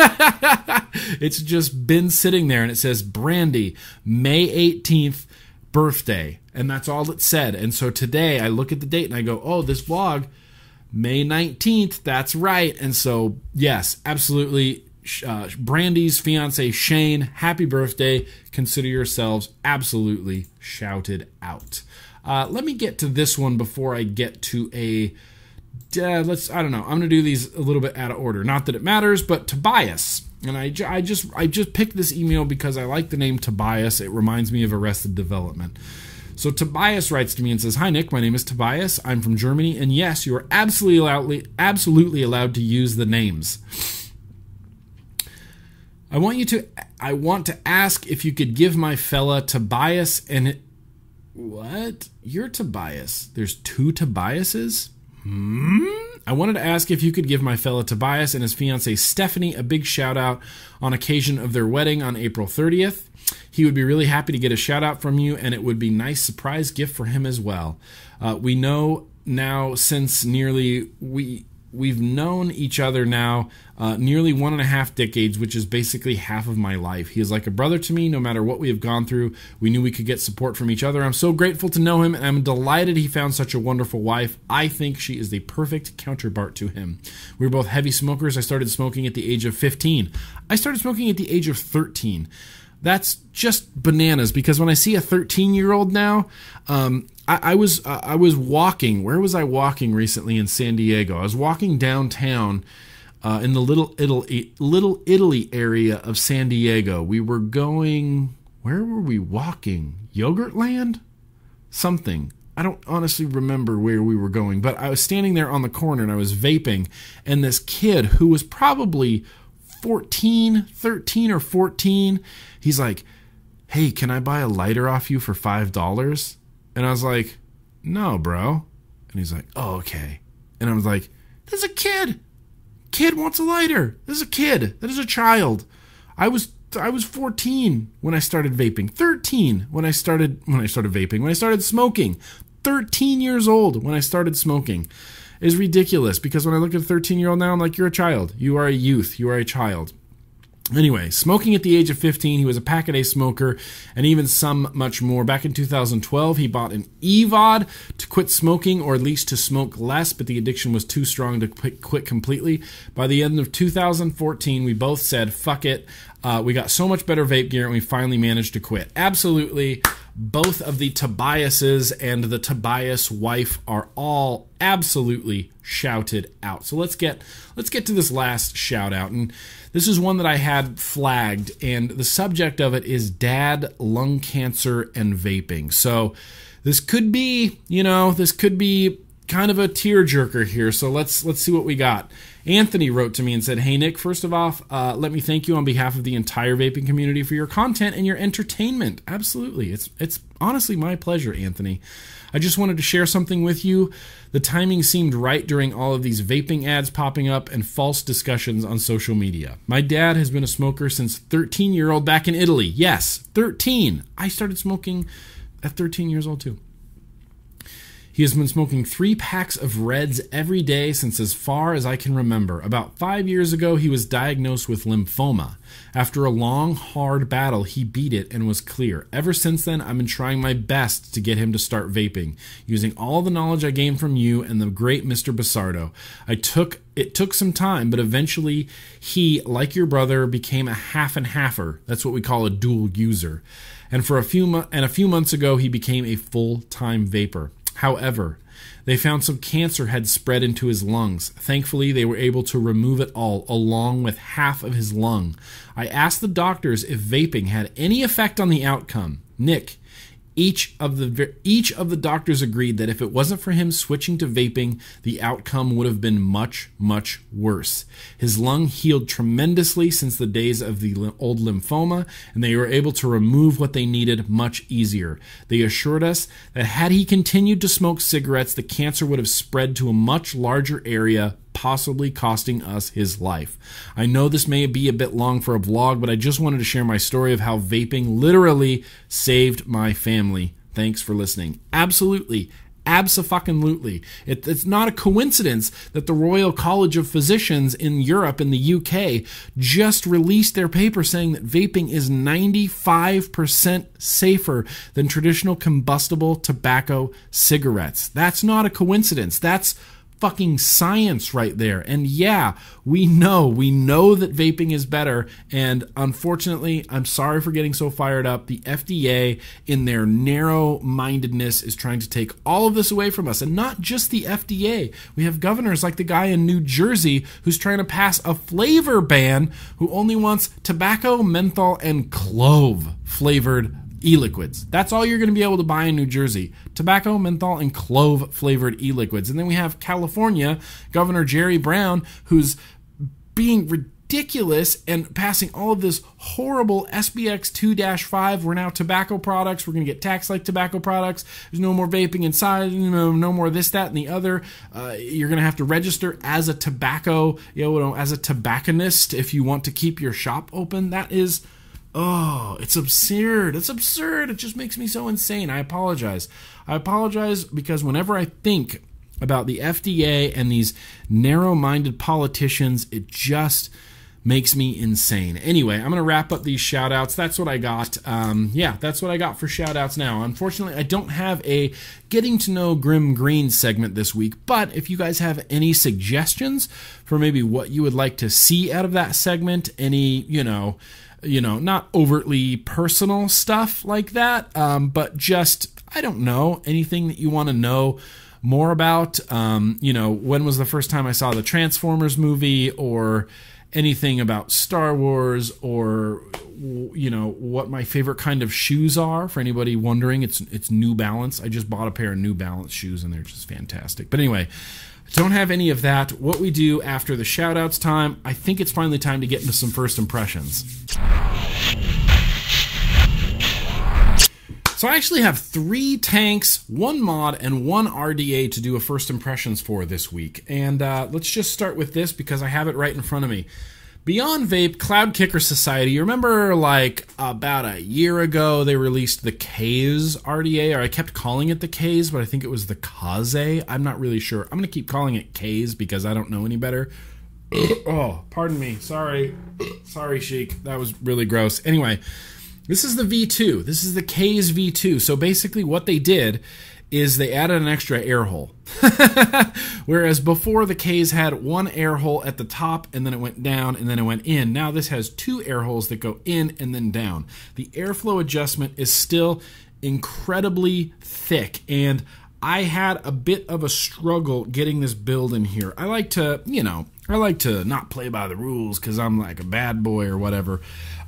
It's just been sitting there and it says Brandy, May 18th birthday. And that's all it said. And so today I look at the date and I go, oh, this vlog, May 19th, that's right. And so, yes, absolutely, Brandy's fiance, Shane, happy birthday. Consider yourselves absolutely shouted out. Let me get to this one before I get to I don't know. I'm going to do these a little bit out of order. Not that it matters, but Tobias. And I just picked this email because I like the name Tobias. It reminds me of Arrested Development. So Tobias writes to me and says, "Hi Nick, my name is Tobias. I'm from Germany, and yes, you are absolutely allowed to use the names. I want to ask if you could give my fella Tobias and what? You're Tobias. There's two Tobiases? I wanted to ask if you could give my fella Tobias and his fiancée Stephanie a big shout out on occasion of their wedding on April 30th. He would be really happy to get a shout out from you, and it would be a nice surprise gift for him as well. We know now since we've known each other now nearly 1.5 decades, which is basically half of my life. He is like a brother to me. No matter what we have gone through, we knew we could get support from each other. I'm so grateful to know him, and I'm delighted he found such a wonderful wife. I think she is the perfect counterpart to him. We were both heavy smokers. I started smoking at the age of 15. I started smoking at the age of 13. That's just bananas, because when I see a 13-year-old now, I was walking. Where was I walking recently in San Diego? I was walking downtown in the Little Italy area of San Diego. We were going. Where were we walking? Yogurtland? Something. I don't honestly remember where we were going, but I was standing there on the corner and I was vaping, and this kid who was probably 13 or 14, he's like, "Hey, can I buy a lighter off you for $5? And I was like, "No, bro." And he's like, "Oh, okay." And I was like, "This is a kid. Kid wants a lighter. This is a kid. That is a child." I was 14 when I started vaping. 13 when I started vaping. When I started smoking. 13 years old when I started smoking. Is ridiculous, because when I look at a 13-year-old now, I'm like, you're a child. You are a youth. You are a child. Anyway, smoking at the age of 15, he was a pack-a-day smoker, and even some much more. Back in 2012, he bought an EVOD to quit smoking, or at least to smoke less, but the addiction was too strong to quit completely. By the end of 2014, we both said, fuck it. We got so much better vape gear, and we finally managed to quit. Absolutely. Both of the Tobiases and the Tobias wife are all absolutely shouted out. So let's get to this last shout out. And this is one that I had flagged, and the subject of it is dad, lung cancer, and vaping. So this could be, kind of a tearjerker here. So let's see what we got. Anthony wrote to me and said, "Hey Nick, first of all, let me thank you on behalf of the entire vaping community for your content and your entertainment." Absolutely. It's honestly my pleasure, Anthony. I just wanted to share something with you. The timing seemed right during all of these vaping ads popping up and false discussions on social media. My dad has been a smoker since 13-year-old back in Italy. Yes, 13. I started smoking at 13 years old too. He has been smoking 3 packs of Reds every day since as far as I can remember. About 5 years ago, he was diagnosed with lymphoma. After a long, hard battle, he beat it and was clear. Ever since then, I've been trying my best to get him to start vaping, using all the knowledge I gained from you and the great Mr. Basardo. It took some time, but eventually he, like your brother, became a half and halfer. That's what we call a dual user. And a few months ago, he became a full-time vapor. However, they found some cancer had spread into his lungs. Thankfully, they were able to remove it all, along with half of his lung. I asked the doctors if vaping had any effect on the outcome. Nick, each of the doctors agreed that if it wasn't for him switching to vaping, the outcome would have been much, much worse. His lung healed tremendously since the days of the old lymphoma, and they were able to remove what they needed much easier. They assured us that had he continued to smoke cigarettes, the cancer would have spread to a much larger area, possibly costing us his life. I know this may be a bit long for a vlog, but I just wanted to share my story of how vaping literally saved my family. Thanks for listening. Absolutely. Abso-fucking-lutely. It's not a coincidence that the Royal College of Physicians in Europe and the UK just released their paper saying that vaping is 95% safer than traditional combustible tobacco cigarettes. That's not a coincidence. That's fucking science right there. And yeah, we know that vaping is better, and unfortunately, I'm sorry for getting so fired up. The FDA, in their narrow-mindedness, is trying to take all of this away from us. And not just the FDA. We have governors like the guy in New Jersey who's trying to pass a flavor ban, who only wants tobacco, menthol, and clove flavored e-liquids. That's all you're going to be able to buy in New Jersey. Tobacco, menthol, and clove-flavored e-liquids. And then we have California, Governor Jerry Brown, who's being ridiculous and passing all of this horrible SBX 2-5. We're now tobacco products. We're going to get taxed like tobacco products. There's no more vaping inside. No more this, that, and the other. You're going to have to register as a tobacco, as a tobacconist if you want to keep your shop open. That is... oh, it's absurd. It's absurd. It just makes me so insane. I apologize. I apologize because whenever I think about the FDA and these narrow-minded politicians, it just makes me insane. Anyway, I'm going to wrap up these shout-outs. That's what I got. That's what I got for shout-outs now. Unfortunately, I don't have a Getting to Know GrimmGreen segment this week, but if you guys have any suggestions for maybe what you would like to see out of that segment, any, not overtly personal stuff like that, but just, I don't know, anything that you want to know more about. When was the first time I saw the Transformers movie, or anything about Star Wars, or, what my favorite kind of shoes are. For anybody wondering, it's New Balance. I just bought a pair of New Balance shoes, and they're just fantastic. But anyway, don't have any of that. What we do after the shout-outs time, I think it's finally time to get into some first impressions. So I actually have 3 tanks, 1 mod, and 1 RDA to do a first impressions for this week. And let's just start with this because I have it right in front of me. Beyond Vape, Cloud Kicker Society, you remember like about a year ago they released the Kaze RDA, or I kept calling it the Kaze, but I think it was the Kaze. I'm not really sure. I'm going to keep calling it Kaze because I don't know any better. Oh, pardon me. Sorry. Sorry, Sheik. That was really gross. Anyway, this is the V2. This is the Kaze V2. So basically what they did is they added an extra air hole. Whereas before the Kaze had one air hole at the top and then it went down and then it went in. Now this has two air holes that go in and then down. The airflow adjustment is still incredibly thick, and I had a bit of a struggle getting this build in here. I like to, you know, I like to not play by the rules because I'm like a bad boy or whatever.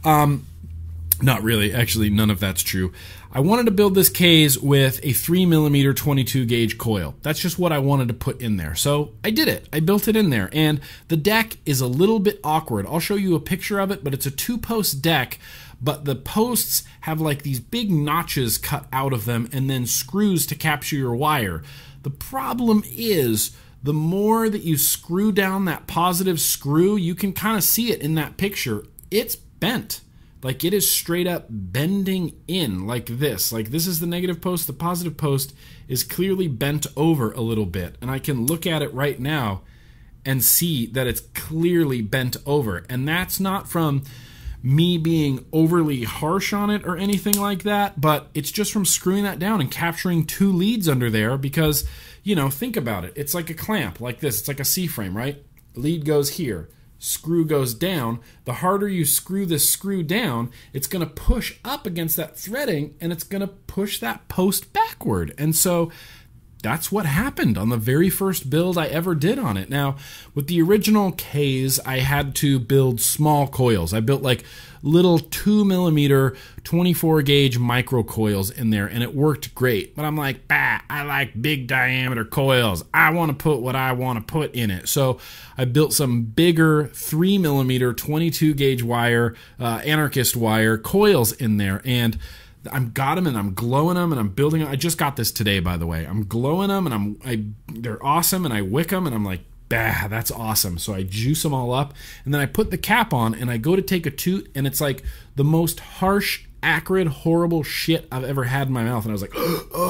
Not really. Actually, none of that's true. I wanted to build this Kaze with a 3mm 22 gauge coil. That's just what I wanted to put in there. So I did it. I built it in there. And the deck is a little bit awkward. I'll show you a picture of it, but it's a 2-post deck. But the posts have like these big notches cut out of them and then screws to capture your wire. The problem is, the more that you screw down that positive screw, you can kind of see it in that picture. It's bent. Like, it is straight up bending in like this. Like, this is the negative post. The positive post is clearly bent over a little bit. And I can look at it right now and see that it's clearly bent over. And that's not from me being overly harsh on it or anything like that, but it's just from screwing that down and capturing two leads under there because, you know, think about it. It's like a clamp like this. It's like a C-frame, right? Lead goes here. Screw goes down. The harder you screw this screw down, it's going to push up against that threading and it's going to push that post backward. And so that's what happened on the very first build I ever did on it. Now, with the original Kaze, I had to build small coils. I built like little 2mm 24 gauge micro coils in there, and it worked great. But I'm like, bah, I like big diameter coils. I want to put what I want to put in it. So I built some bigger 3mm 22 gauge wire, anarchist wire coils in there, and I've got them and I'm glowing them and I'm building them. I just got this today, by the way. I'm glowing them and they're awesome, and I wick them and I'm like, bah, that's awesome. So I juice them all up and then I put the cap on and I go to take a toot, and it's like the most harsh, acrid, horrible shit I've ever had in my mouth. And I was like,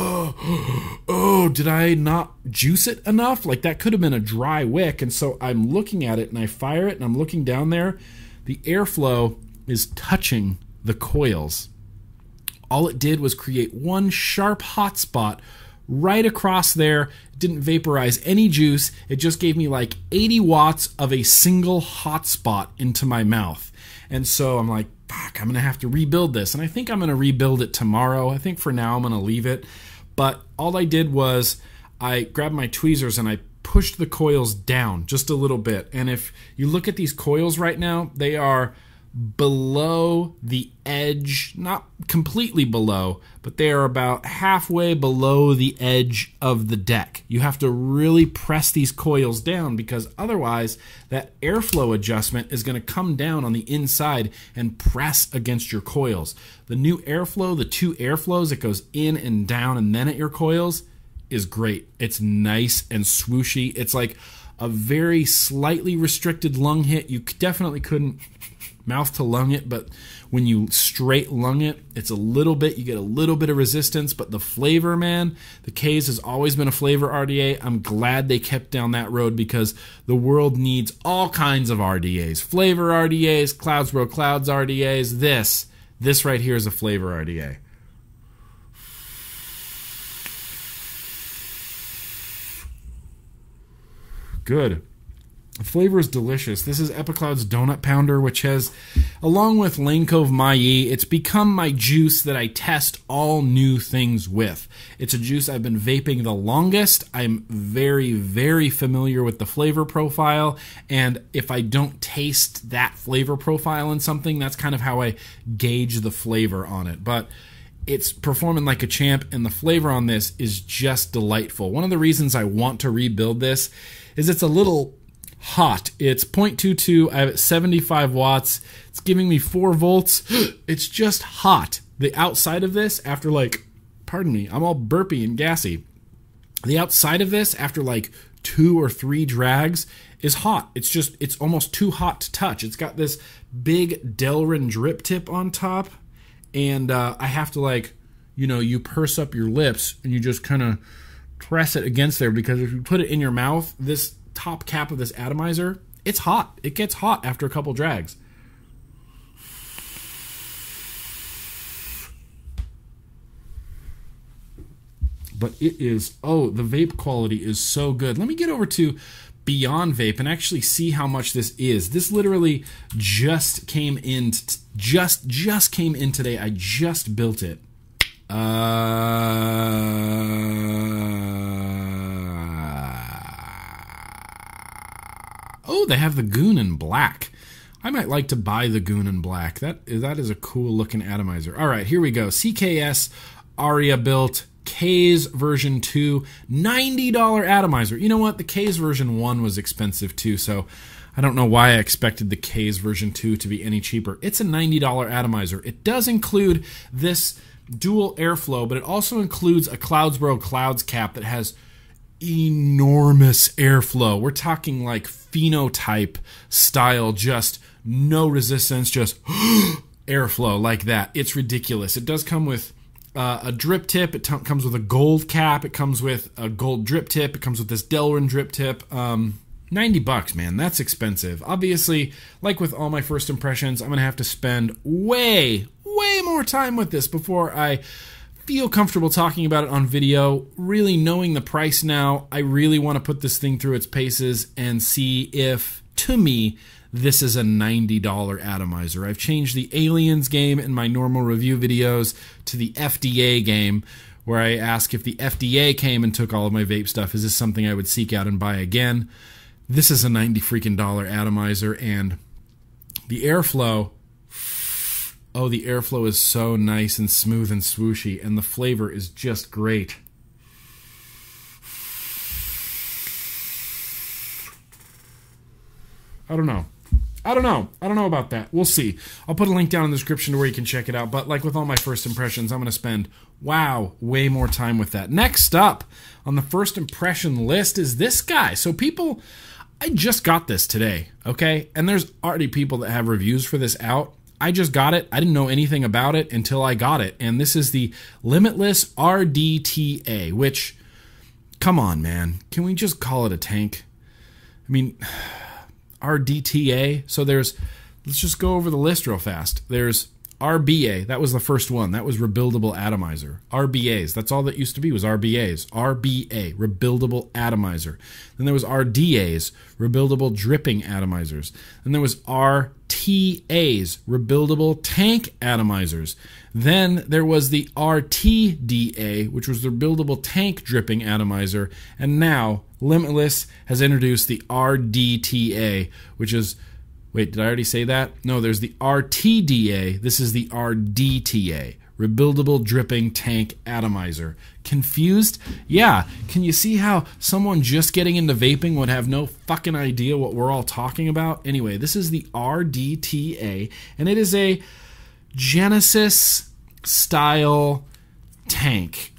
oh, did I not juice it enough? Like, that could have been a dry wick. And so I'm looking at it and I fire it and I'm looking down there. The airflow is touching the coils. All it did was create one sharp hot spot right across there. It didn't vaporize any juice. It just gave me like 80 watts of a single hot spot into my mouth. And so I'm like, fuck, I'm going to have to rebuild this. And I think I'm going to rebuild it tomorrow. I think for now I'm going to leave it. But all I did was I grabbed my tweezers and I pushed the coils down just a little bit. And if you look at these coils right now, they are below the edge, not completely below, but they are about halfway below the edge of the deck. You have to really press these coils down because otherwise that airflow adjustment is going to come down on the inside and press against your coils. The new airflow, the two airflows that goes in and down and then at your coils, is great. It's nice and swooshy. It's like a very slightly restricted lung hit. You definitely couldn't mouth to lung it, but when you straight lung it, it's a little bit, you get a little bit of resistance. But the flavor, man, the Kaze has always been a flavor RDA. I'm glad they kept down that road because the world needs all kinds of RDAs. Flavor RDAs, Clouds Bro Clouds RDAs. This right here is a flavor RDA. Good. The flavor is delicious. This is Epicloud's Donut Pounder, which has, along with Lane Cove Mai, it's become my juice that I test all new things with. It's a juice I've been vaping the longest. I'm very, very familiar with the flavor profile, and if I don't taste that flavor profile in something, that's kind of how I gauge the flavor on it. But it's performing like a champ, and the flavor on this is just delightful. One of the reasons I want to rebuild this is it's a little hot. It's 0.22. I have it 75 watts. It's giving me 4 volts. It's just hot. The outside of this, after like, pardon me, I'm all burpy and gassy. The outside of this, after like 2 or 3 drags is hot. It's almost too hot to touch. It's got this big Delrin drip tip on top, and I have to, like, you know, you purse up your lips and you just kind of press it against there, because if you put it in your mouth, this top cap of this atomizer, it's hot. It gets hot after a couple drags. But it is, oh, the vape quality is so good. Let me get over to Beyond Vape and actually see how much this is. This literally just came in, just came in today. I just built it. Oh, they have the Goon in black. I might like to buy the Goon in black. That is a cool looking atomizer. All right, here we go. CKS Aria built. Kaze version 2, $90 atomizer. You know what? The Kaze version 1 was expensive too, so I don't know why I expected the Kaze version 2 to be any cheaper. It's a $90 atomizer. It does include this dual airflow, but it also includes a Cloudsboro Clouds cap that has enormous airflow. We're talking like phenotype style, just no resistance, just airflow like that. It's ridiculous. It does come with a drip tip. It comes with a gold cap. It comes with a gold drip tip. It comes with this Delrin drip tip. $90, man. That's expensive. Obviously, like with all my first impressions, I'm going to have to spend way more time with this before I feel comfortable talking about it on video. Really knowing the price now, I really want to put this thing through its paces and see if, to me, this is a $90 atomizer. I've changed the Aliens game in my normal review videos to the FDA game, where I ask if the FDA came and took all of my vape stuff, is this something I would seek out and buy again? This is a $90 atomizer, and the airflow, oh, the airflow is so nice and smooth and swooshy, and the flavor is just great. I don't know about that. We'll see. I'll put a link down in the description to where you can check it out. But like with all my first impressions, I'm going to spend, way more time with that. Next up on the first impression list is this guy. So people, I just got this today, okay? And there's already people that have reviews for this out. I just got it. I didn't know anything about it until I got it. And this is the Limitless RDTA, which, come on, man. Can we just call it a tank? I mean, RDTA. So let's just go over the list real fast. There's RBA. That was the first one. That was rebuildable atomizer. RBAs. That's all that used to be, was RBAs. RBA, rebuildable atomizer. Then there was RDAs, rebuildable dripping atomizers. Then there was RTAs, rebuildable tank atomizers. Then there was the RTDA, which was the rebuildable tank dripping atomizer. And now Limitless has introduced the RDTA, which is, wait, did I already say that? No, there's the RTDA. This is the RDTA, rebuildable dripping tank atomizer. Confused? Yeah. Can you see how someone just getting into vaping would have no fucking idea what we're all talking about? Anyway, this is the RDTA, and it is a Genesis style tank.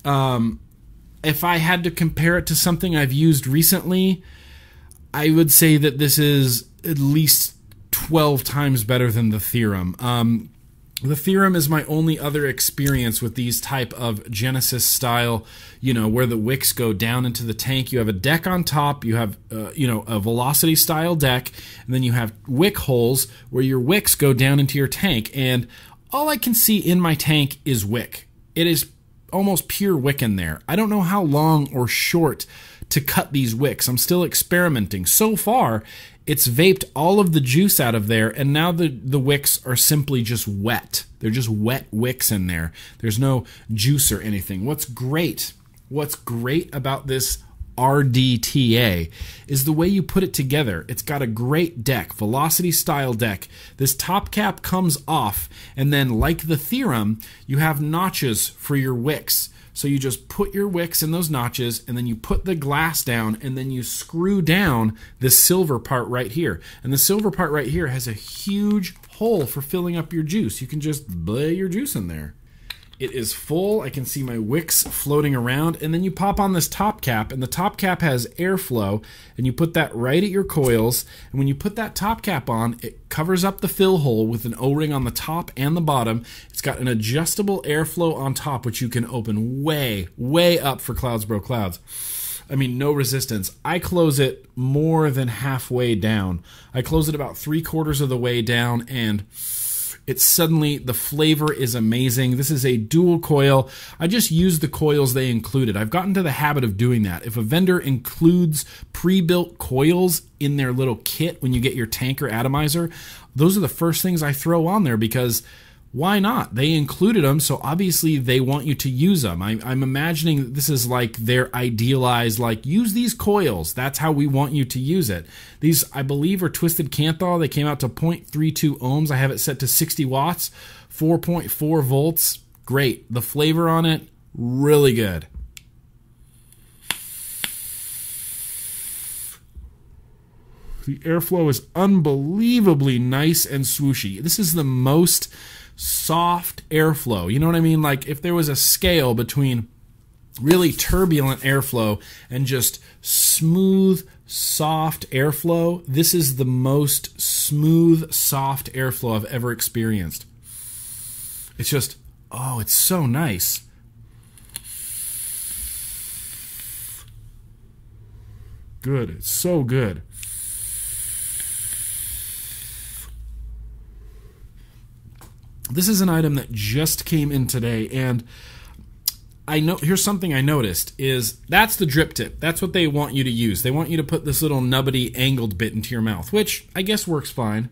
If I had to compare it to something I've used recently, I would say that this is at least 12 times better than the Theorem. The Theorem is my only other experience with these type of Genesis style, where the wicks go down into the tank. You have a deck on top, you have, a velocity style deck, and then you have wick holes where your wicks go down into your tank. And all I can see in my tank is wick. It is almost pure wick in there. I don't know how long or short to cut these wicks. I'm still experimenting. So far, it's vaped all of the juice out of there, and now the wicks are simply just wet. They're just wet wicks in there. There's no juice or anything. What's great about this RDTA is the way you put it together. It's got a great deck, velocity style deck. This top cap comes off, and then like the Theorem, you have notches for your wicks. So you just put your wicks in those notches, and then you put the glass down, and then you screw down this silver part right here. And the silver part right here has a huge hole for filling up your juice. You can just blay your juice in there. It is full. I can see my wicks floating around. And then you pop on this top cap, and the top cap has airflow, and you put that right at your coils. And when you put that top cap on, it covers up the fill hole with an O-ring on the top and the bottom. It's got an adjustable airflow on top, which you can open way, way up for Clouds Bro Clouds. I mean, no resistance. I close it more than halfway down. I close it about 3/4 of the way down, and it's suddenly, the flavor is amazing. This is a dual coil. I just use the coils they included. I've gotten to the habit of doing that. If a vendor includes pre-built coils in their little kit when you get your tank or atomizer, those are the first things I throw on there, because why not? They included them, so obviously they want you to use them. I'm imagining that this is like their idealized, like, use these coils. That's how we want you to use it. These, I believe, are twisted Canthal. They came out to 0.32 ohms. I have it set to 60 watts, 4.4 volts. Great. The flavor on it, really good. The airflow is unbelievably nice and swooshy. This is the most soft airflow. You know what I mean? Like, if there was a scale between really turbulent airflow and just smooth, soft airflow, this is the most smooth, soft airflow I've ever experienced. It's just, oh, it's so nice. Good. It's so good. This is an item that just came in today, and I know, here's something I noticed, is that's the drip tip. That's what they want you to use. They want you to put this little nubbity angled bit into your mouth, which I guess works fine.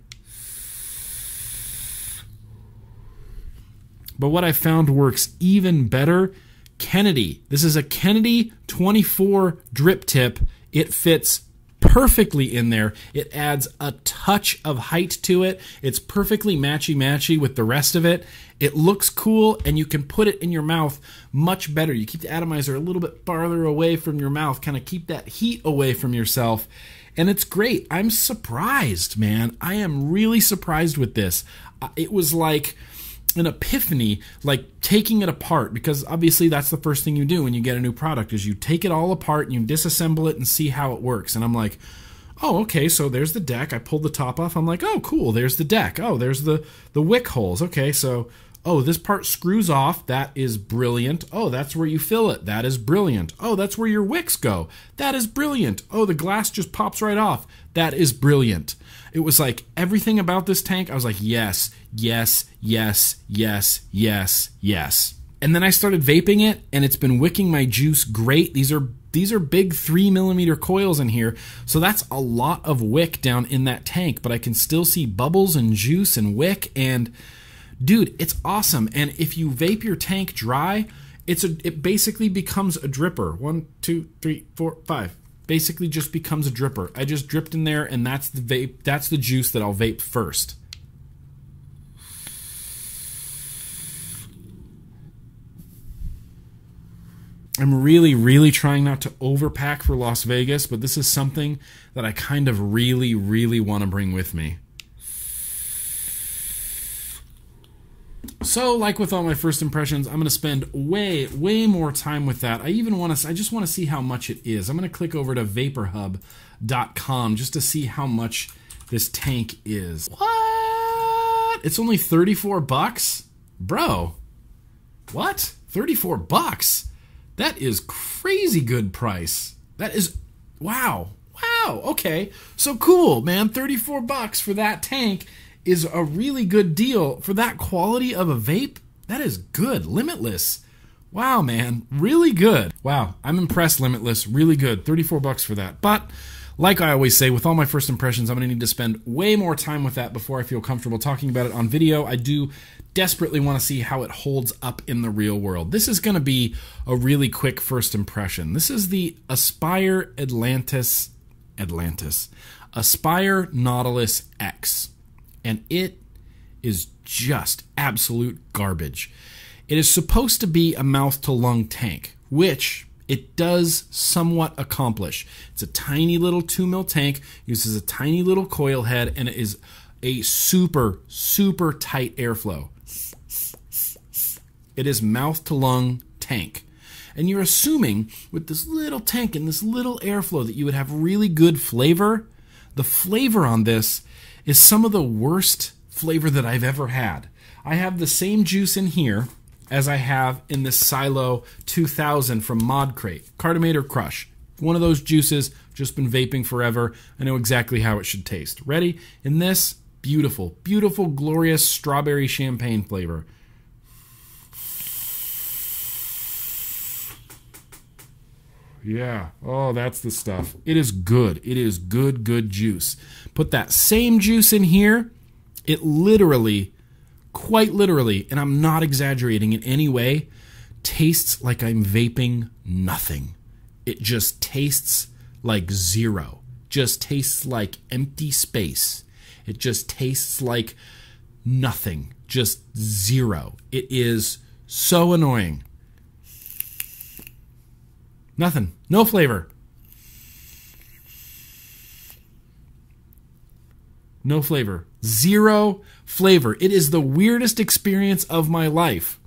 But what I found works even better, Kennedy. This is a Kennedy 24 drip tip. It fits perfectly in there. It adds a touch of height to it. It's perfectly matchy-matchy with the rest of it. It looks cool, and you can put it in your mouth much better. You keep the atomizer a little bit farther away from your mouth, kind of keep that heat away from yourself, and it's great. I'm surprised, man. I am really surprised with this. It was like an epiphany, like taking it apart, because obviously that's the first thing you do when you get a new product, is you take it all apart and you disassemble it and see how it works. And I'm like, oh, okay, so there's the deck. I pulled the top off. I'm like, oh, cool, there's the deck. Oh, there's the wick holes. Okay, so, oh, this part screws off. That is brilliant. Oh, that's where you fill it. That is brilliant. Oh, that's where your wicks go. That is brilliant. Oh, the glass just pops right off. That is brilliant. It was like everything about this tank, I was like, yes, yes, yes, yes, yes, yes. And then I started vaping it, and it's been wicking my juice great. These are big 3mm coils in here, so that's a lot of wick down in that tank, but I can still see bubbles and juice and wick, and dude, it's awesome. And if you vape your tank dry, it basically becomes a dripper. 1, 2, 3, 4, 5. Basically just becomes a dripper. I just dripped in there, and that's the vape. That's the juice that I'll vape first. I'm really, really trying not to overpack for Las Vegas, but this is something that I kind of really, really want to bring with me. So, like with all my first impressions, I'm going to spend way, way more time with that. I just want to see how much it is. I'm going to click over to vaporhub.com just to see how much this tank is. What? It's only 34 bucks? Bro. What? 34 bucks? That is crazy good price. That is, wow. Wow, okay. So cool, man. 34 bucks for that tank is a really good deal for that quality of a vape. That is good. Limitless. Wow, man. Really good. Wow, I'm impressed, Limitless. Really good. 34 bucks for that. But like I always say, with all my first impressions, I'm going to need to spend way more time with that before I feel comfortable talking about it on video. I do desperately want to see how it holds up in the real world. This is going to be a really quick first impression. This is the Aspire Aspire Nautilus X. And it is just absolute garbage. It is supposed to be a mouth-to-lung tank, which it does somewhat accomplish. It's a tiny little 2mm tank, uses a tiny little coil head, and it is a super, super tight airflow. It is mouth to lung tank. And you're assuming with this little tank and this little airflow that you would have really good flavor. The flavor on this is some of the worst flavor that I've ever had. I have the same juice in here as I have in this Silo 2000 from Mod Crate. Cartomator Crush. One of those juices, just been vaping forever. I know exactly how it should taste. Ready? In this, beautiful, beautiful, glorious strawberry champagne flavor. Yeah. Oh, that's the stuff. It is good. It is good, good juice. Put that same juice in here. It literally, quite literally, and I'm not exaggerating in any way, tastes like I'm vaping nothing. It just tastes like zero. Just tastes like empty space. It just tastes like nothing. Just zero. It is so annoying. Nothing. No flavor. No flavor. Zero flavor. It is the weirdest experience of my life.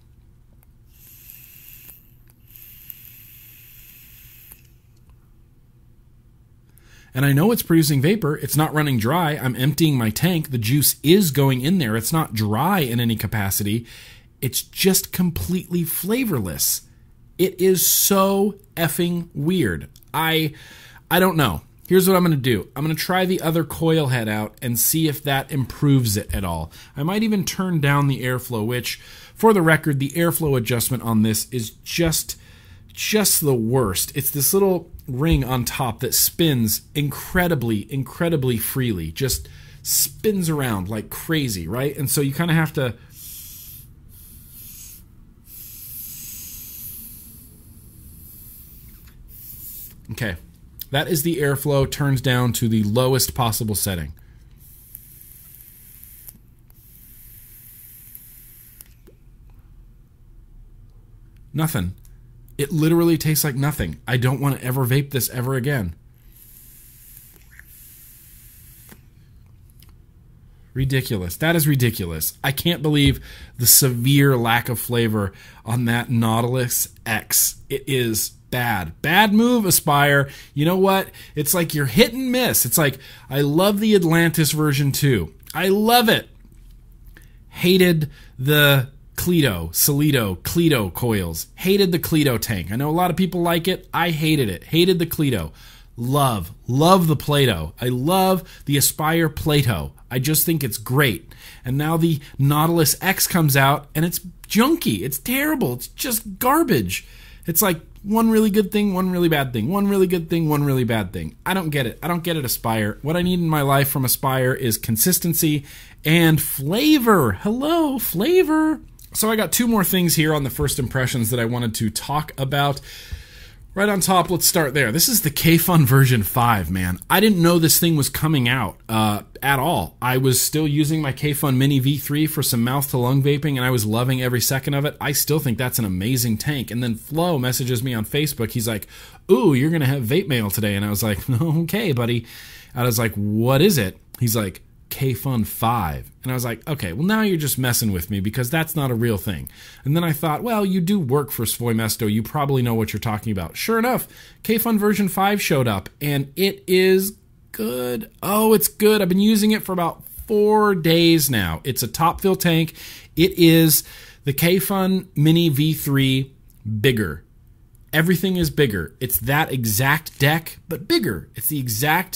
And I know it's producing vapor. It's not running dry. I'm emptying my tank. The juice is going in there. It's not dry in any capacity. It's just completely flavorless. It is so effing weird. I don't know. Here's what I'm going to do. I'm going to try the other coil head out and see if that improves it at all. I might even turn down the airflow, which, for the record, the airflow adjustment on this is just the worst. It's this little ring on top that spins incredibly, incredibly freely. Just spins around like crazy, right? And so you kind of have to... Okay, that is the airflow, turns down to the lowest possible setting. Nothing. It literally tastes like nothing. I don't want to ever vape this ever again. Ridiculous. That is ridiculous. I can't believe the severe lack of flavor on that Nautilus X. It is bad. Bad move, Aspire. You know what? It's like you're hit and miss. It's like, I love the Atlantis version too. I love it. Hated the Cleto coils. Hated the Cleto tank. I know a lot of people like it. I hated it. Hated the Cleto. Love the Plato. I love the Aspire Plato. I just think it's great. And now the Nautilus X comes out and it's junky. It's terrible. It's just garbage. It's like one really good thing, one really bad thing. One really good thing, one really bad thing. I don't get it. I don't get it, Aspire. What I need in my life from Aspire is consistency and flavor. Hello, flavor. So I got two more things here on the first impressions that I wanted to talk about. Right on top, let's start there. This is the Kayfun version 5, man. I didn't know this thing was coming out at all. I was still using my Kayfun Mini V3 for some mouth-to-lung vaping, and I was loving every second of it. I still think that's an amazing tank. And then Flo messages me on Facebook. He's like, ooh, you're going to have vape mail today. And I was like, okay, buddy. I was like, what is it? He's like, Kayfun 5. And I was like, okay, well, now you're just messing with me because that's not a real thing. And then I thought, well, you do work for Svoj Mesto. You probably know what you're talking about. Sure enough, Kayfun version 5 showed up, and it is good. Oh, it's good. I've been using it for about 4 days now. It's a top fill tank. It is the Kayfun Mini V3 bigger. Everything is bigger. It's that exact deck, but bigger. It's the exact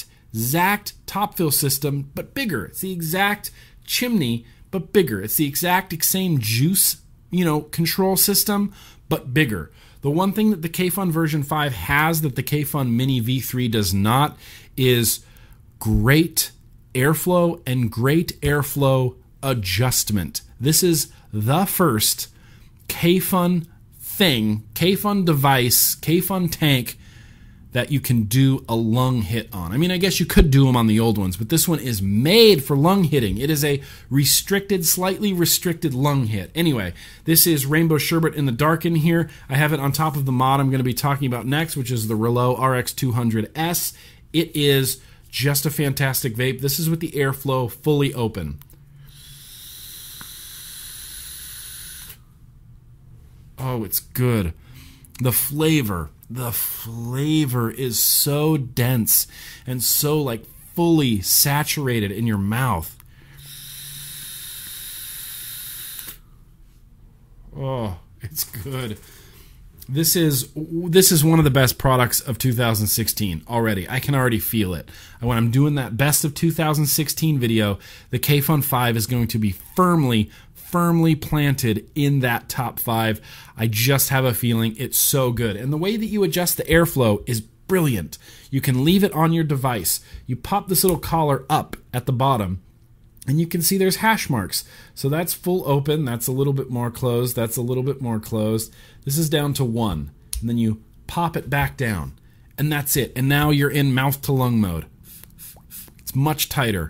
top fill system, but bigger. It's the exact chimney, but bigger. It's the exact same juice, control system, but bigger. The one thing that the Kayfun version 5 has that the Kayfun Mini V3 does not is great airflow and great airflow adjustment. This is the first Kayfun thing, Kayfun device, Kayfun tank that you can do a lung hit on. I mean, I guess you could do them on the old ones, but this one is made for lung hitting. It is a slightly restricted lung hit. Anyway, this is Rainbow Sherbet in the dark in here. I have it on top of the mod I'm going to be talking about next, which is the Reuleaux RX200s. It is just a fantastic vape. This is with the airflow fully open. Oh, it's good. The flavor is so dense and so like fully saturated in your mouth. Oh, it's good. This is one of the best products of 2016 already. I can already feel it. And when I'm doing that best of 2016 video, the Kayfun V5 is going to be firmly planted in that top 5. I just have a feeling it's so good. And the way that you adjust the airflow is brilliant. You can leave it on your device. You pop this little collar up at the bottom, and you can see there's hash marks. So that's full open, that's a little bit more closed, that's a little bit more closed. This is down to 1. And then you pop it back down. And that's it. And now you're in mouth to lung mode. It's much tighter.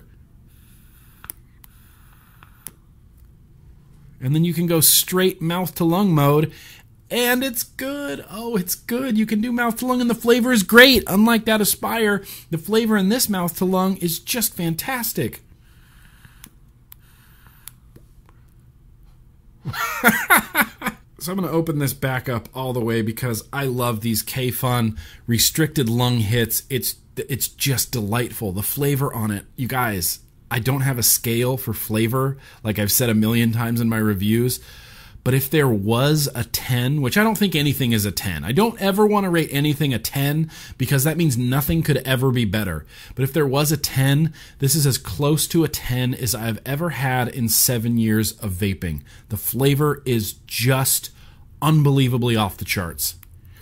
And then you can go straight mouth to lung mode, and it's good. Oh, it's good. You can do mouth to lung, and the flavor is great. Unlike that Aspire, the flavor in this mouth to lung is just fantastic. So I'm going to open this back up all the way because I love these Kayfun restricted lung hits. It's just delightful. The flavor on it, you guys, I don't have a scale for flavor like I've said a million times in my reviews, but if there was a 10, which I don't think anything is a 10. I don't ever want to rate anything a 10 because that means nothing could ever be better. But if there was a 10, this is as close to a 10 as I've ever had in 7 years of vaping. The flavor is just unbelievably off the charts.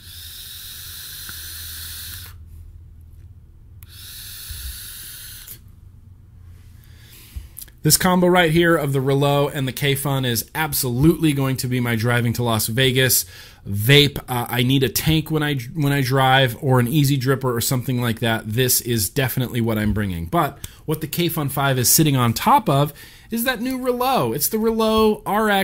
This combo right here of the Reuleaux and the Kayfun is absolutely going to be my driving to Las Vegas vape. I need a tank when I drive, or an easy dripper or something like that. This is definitely what I'm bringing. But what the Kayfun V5 is sitting on top of is that new Reuleaux. It's the Reuleaux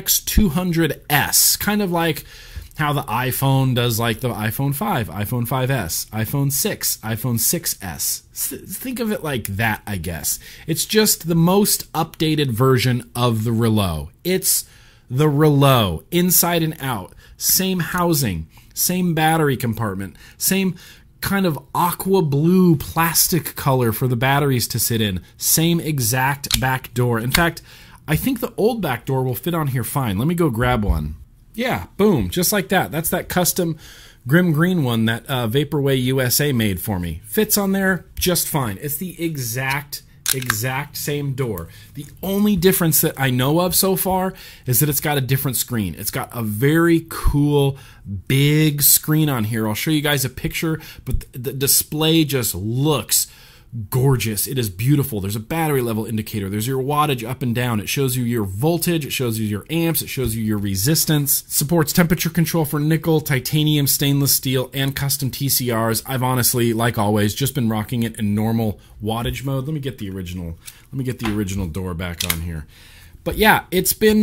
RX200s, kind of like how the iPhone does, like the iPhone 5, iPhone 5S, iPhone 6, iPhone 6S. Think of it like that, I guess. It's just the most updated version of the Reuleaux. It's the Reuleaux, inside and out. Same housing, same battery compartment, same kind of aqua blue plastic color for the batteries to sit in. Same exact back door. In fact, I think the old back door will fit on here fine. Let me go grab one. Yeah, boom, just like that. That's that custom GrimmGreen one that Vaporwave USA made for me. Fits on there just fine. It's the exact same door. The only difference that I know of so far is that it's got a different screen. It's got a very cool big screen on here. I'll show you guys a picture, but the display just looks gorgeous. It is beautiful. There's a battery level indicator. There's your wattage up and down. It shows you your voltage. It shows you your amps. It shows you your resistance. It supports temperature control for nickel, titanium, stainless steel, and custom TCRs. I've honestly, like always, just been rocking it in normal wattage mode. Let me get the original door back on here. But yeah, it's been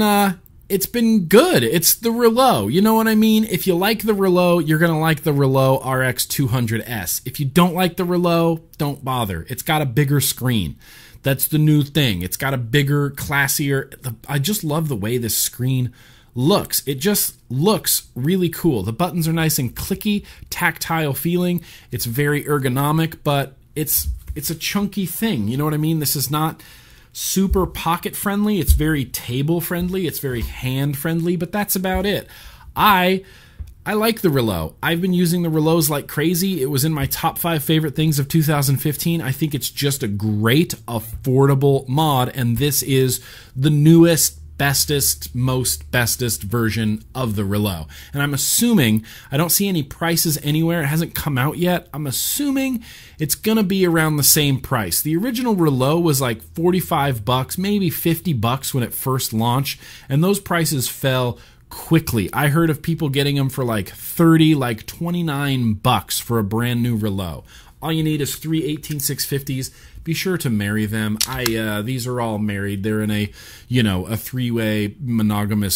good. It's the Reuleaux. You know what I mean? If you like the Reuleaux, you're going to like the Reuleaux RX200s. If you don't like the Reuleaux, don't bother. It's got a bigger screen. That's the new thing. It's got a bigger, classier... I just love the way this screen looks. It just looks really cool. The buttons are nice and clicky, tactile feeling. It's very ergonomic, but it's a chunky thing. You know what I mean? This is not super pocket friendly. It's very table friendly. It's very hand friendly, but that's about it. I like the Reuleaux. I've been using the Reuleaux like crazy. It was in my top 5 favorite things of 2015. I think it's just a great, affordable mod, and this is the newest, bestest version of the Reuleaux. And I'm assuming, I don't see any prices anywhere. It hasn't come out yet. I'm assuming it's gonna be around the same price. The original Reuleaux was like 45 bucks, maybe 50 bucks when it first launched, and those prices fell quickly. I heard of people getting them for like 30, like 29 bucks for a brand new Reuleaux. All you need is 3 18650s. Be sure to marry them. These are all married. They're in a, a three-way monogamous,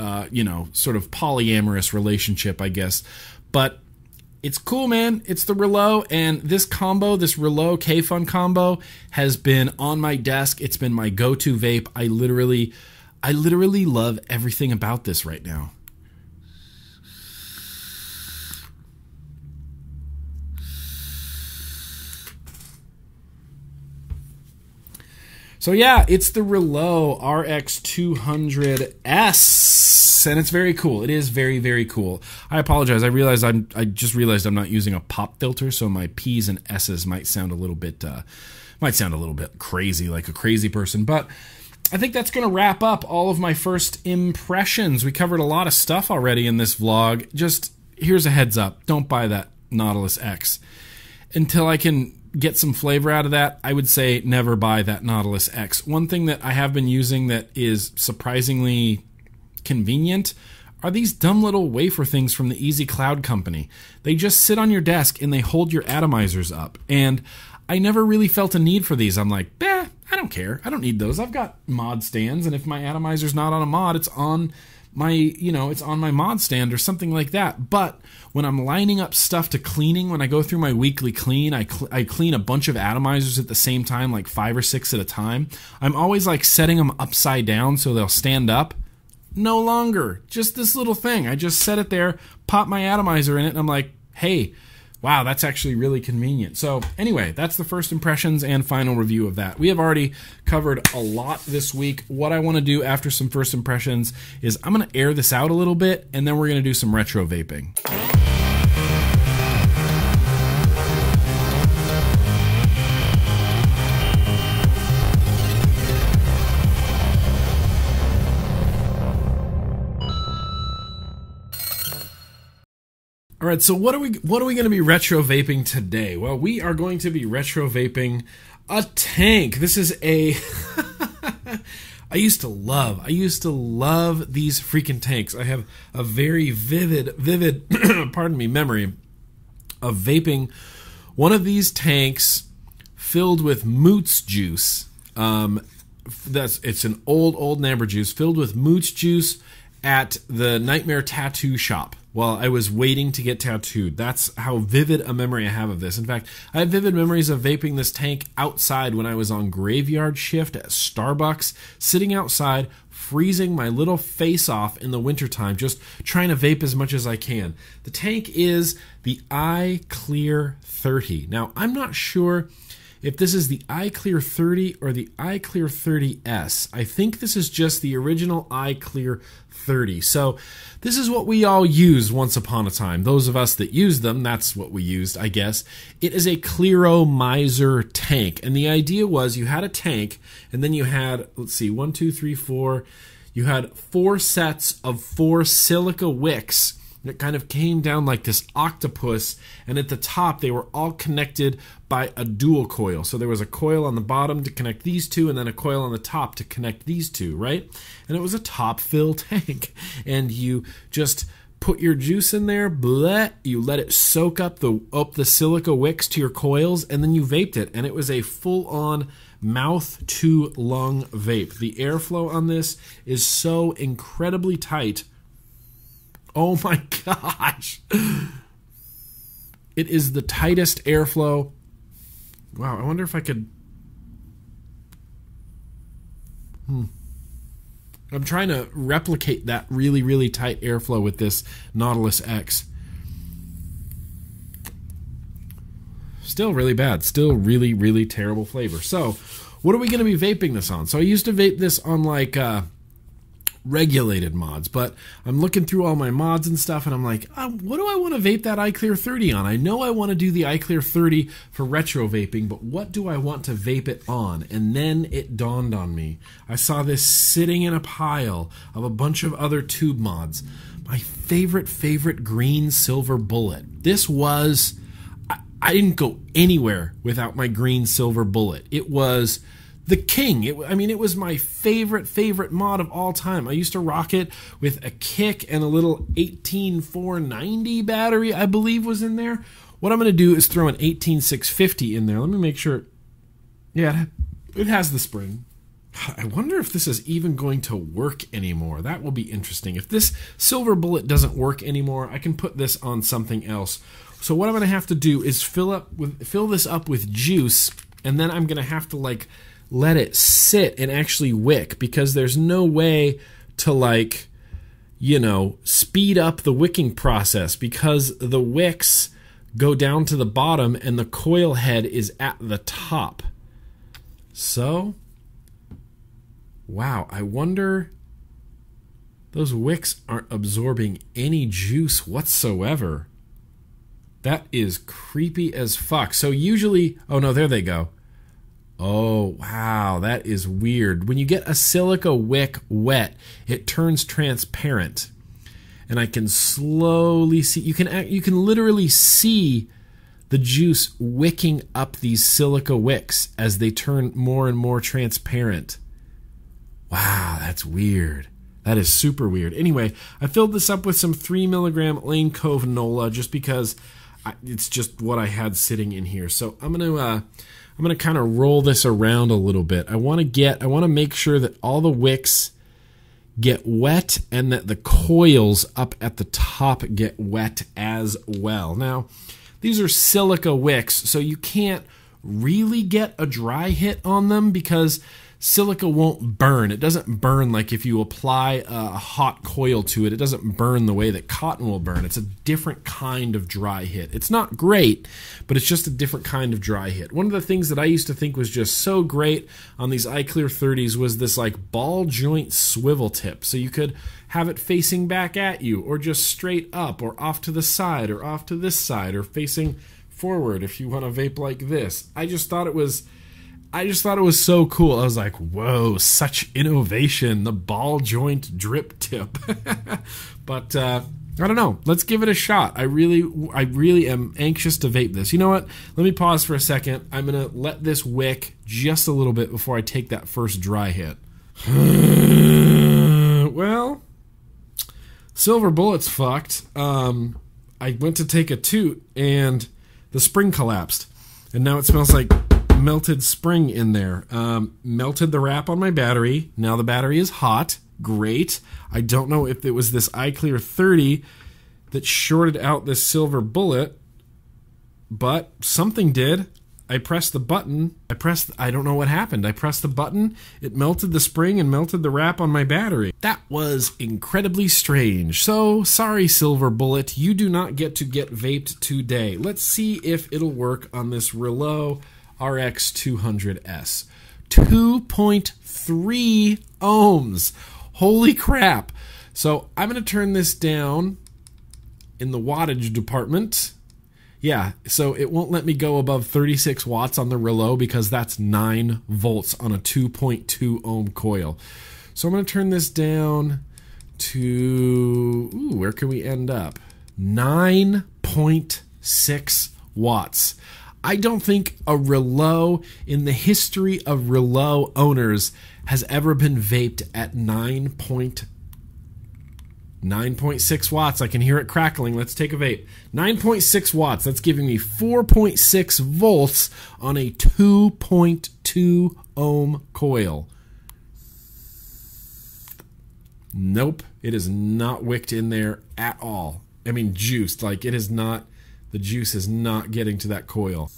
sort of polyamorous relationship, I guess. But it's cool, man. It's the Reuleaux, and this combo, this Reuleaux Kayfun combo, has been on my desk. It's been my go-to vape. I literally love everything about this right now. So yeah, it's the Reuleaux RX200s, and it's very cool. It is very, very cool. I apologize. I just realized I'm not using a pop filter, so my P's and S's might sound a little bit crazy, like a crazy person. But I think that's going to wrap up all of my first impressions. We covered a lot of stuff already in this vlog. Just here's a heads up: don't buy that Nautilus X until I can get some flavor out of that. I would say never buy that Nautilus X. One thing that I have been using that is surprisingly convenient are these dumb little wafer things from the Easy Cloud company. They just sit on your desk and they hold your atomizers up. And I never really felt a need for these. I'm like, I don't care. I don't need those. I've got mod stands, and if my atomizer's not on a mod, it's on my, it's on my mod stand or something like that. But when I'm lining up stuff to cleaning, when I go through my weekly clean, I clean a bunch of atomizers at the same time, like 5 or 6 at a time. I'm always like setting them upside down so they'll stand up. No longer. Just this little thing. I just set it there, pop my atomizer in it, and I'm like, hey, wow, that's actually really convenient. So anyway, that's the first impressions and final review of that. We have already covered a lot this week. What I want to do after some first impressions is I'm going to air this out a little bit, and then we're going to do some retro vaping. All right, so what are we going to be retro vaping today? Well, we are going to be retro vaping a tank. This is a I used to love these freaking tanks. I have a very vivid pardon me, memory of vaping one of these tanks filled with moots juice. It's an old amber juice filled with moots juice at the Nightmare Tattoo Shop while I was waiting to get tattooed. That's how vivid a memory I have of this. In fact, I have vivid memories of vaping this tank outside when I was on graveyard shift at Starbucks, sitting outside, freezing my little face off in the wintertime, just trying to vape as much as I can. The tank is the iClear 30. Now, I'm not sure if this is the iClear 30 or the iClear 30S. I think this is just the original iClear 30. So this is what we all used once upon a time. Those of us that used them, that's what we used, I guess. It is a Clearomizer tank. And the idea was you had a tank, and then you had, let's see, 1, 2, 3, 4. You had 4 sets of 4 silica wicks that kind of came down like this octopus, and at the top they were all connected by a dual coil. So there was a coil on the bottom to connect these two, and then a coil on the top to connect these two, right? And it was a top fill tank, and you just put your juice in there, you let it soak up the silica wicks to your coils, and then you vaped it, and it was a full-on mouth to lung vape. The airflow on this is so incredibly tight. Oh my gosh. It is the tightest airflow. Wow, I wonder if I could... I'm trying to replicate that really, really tight airflow with this Nautilus X. Still really bad. Still really, really terrible flavor. So, what are we going to be vaping this on? So I used to vape this on like... regulated mods, but I'm looking through all my mods and stuff, and I'm like, what do I want to vape that iClear 30 on? I know I want to do the iClear 30 for retro vaping, but what do I want to vape it on? And then it dawned on me. I saw this sitting in a pile of a bunch of other tube mods. My favorite green silver bullet. This was, I didn't go anywhere without my green silver bullet. It was the king. It was my favorite mod of all time. I used to rock it with a kick and a little 18490 battery, I believe, was in there. What I'm going to do is throw an 18650 in there. Let me make sure. Yeah, it has the spring. I wonder if this is even going to work anymore. That will be interesting. If this silver bullet doesn't work anymore, I can put this on something else. So what I'm going to have to do is fill this up with juice, and then I'm going to have to like let it sit and actually wick, because there's no way to like, speed up the wicking process, because the wicks go down to the bottom and the coil head is at the top. So Wow, I wonder... Those wicks aren't absorbing any juice whatsoever. That is creepy as fuck. So usually... Oh, no, there they go. Oh, wow, that is weird. When you get a silica wick wet, it turns transparent. And I can slowly see... You can literally see the juice wicking up these silica wicks as they turn more and more transparent. Wow, that's weird. That is super weird. Anyway, I filled this up with some 3 milligram Lane Cove Nola just because it's just what I had sitting in here. So I'm gonna kind of roll this around a little bit. I want to make sure that all the wicks get wet and that the coils up at the top get wet as well. Now, these are silica wicks, so you can't really get a dry hit on them because silica won't burn. It doesn't burn like if you apply a hot coil to it. It doesn't burn the way that cotton will burn. It's a different kind of dry hit. It's not great, but it's just a different kind of dry hit. One of the things that I used to think was just so great on these iClear 30s was this like ball joint swivel tip. So you could have it facing back at you or just straight up or off to the side or off to this side or facing forward if you want to vape like this. I just thought it was so cool. I was like, whoa, such innovation, the ball joint drip tip. But I don't know. Let's give it a shot. I really am anxious to vape this. You know what? Let me pause for a second. I'm going to let this wick just a little bit before I take that first dry hit. Well, Silver Bullet's fucked. I went to take a toot and the spring collapsed. And now it smells like melted spring in there. Melted the wrap on my battery. Now the battery is hot. Great. I don't know if it was this iClear 30 that shorted out this Silver Bullet, but something did. I pressed the button. I don't know what happened. I pressed the button. It melted the spring and melted the wrap on my battery. That was incredibly strange. So, sorry, Silver Bullet. You do not get to get vaped today. Let's see if it'll work on this Reuleaux RX200s. 2.3 ohms. Holy crap. So I'm going to turn this down in the wattage department. Yeah, so it won't let me go above 36 watts on the Reuleaux because that's 9 volts on a 2.2 ohm coil. So I'm going to turn this down to, where can we end up? 9.6 watts. I don't think a Reuleaux in the history of Reuleaux owners has ever been vaped at 9.6 watts. I can hear it crackling. Let's take a vape. 9.6 watts. That's giving me 4.6 volts on a 2.2 ohm coil. Nope. It is not wicked in there at all. I mean, juiced. Like, it is not... The juice is not getting to that coil.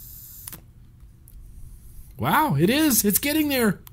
Wow, it is. It's getting there.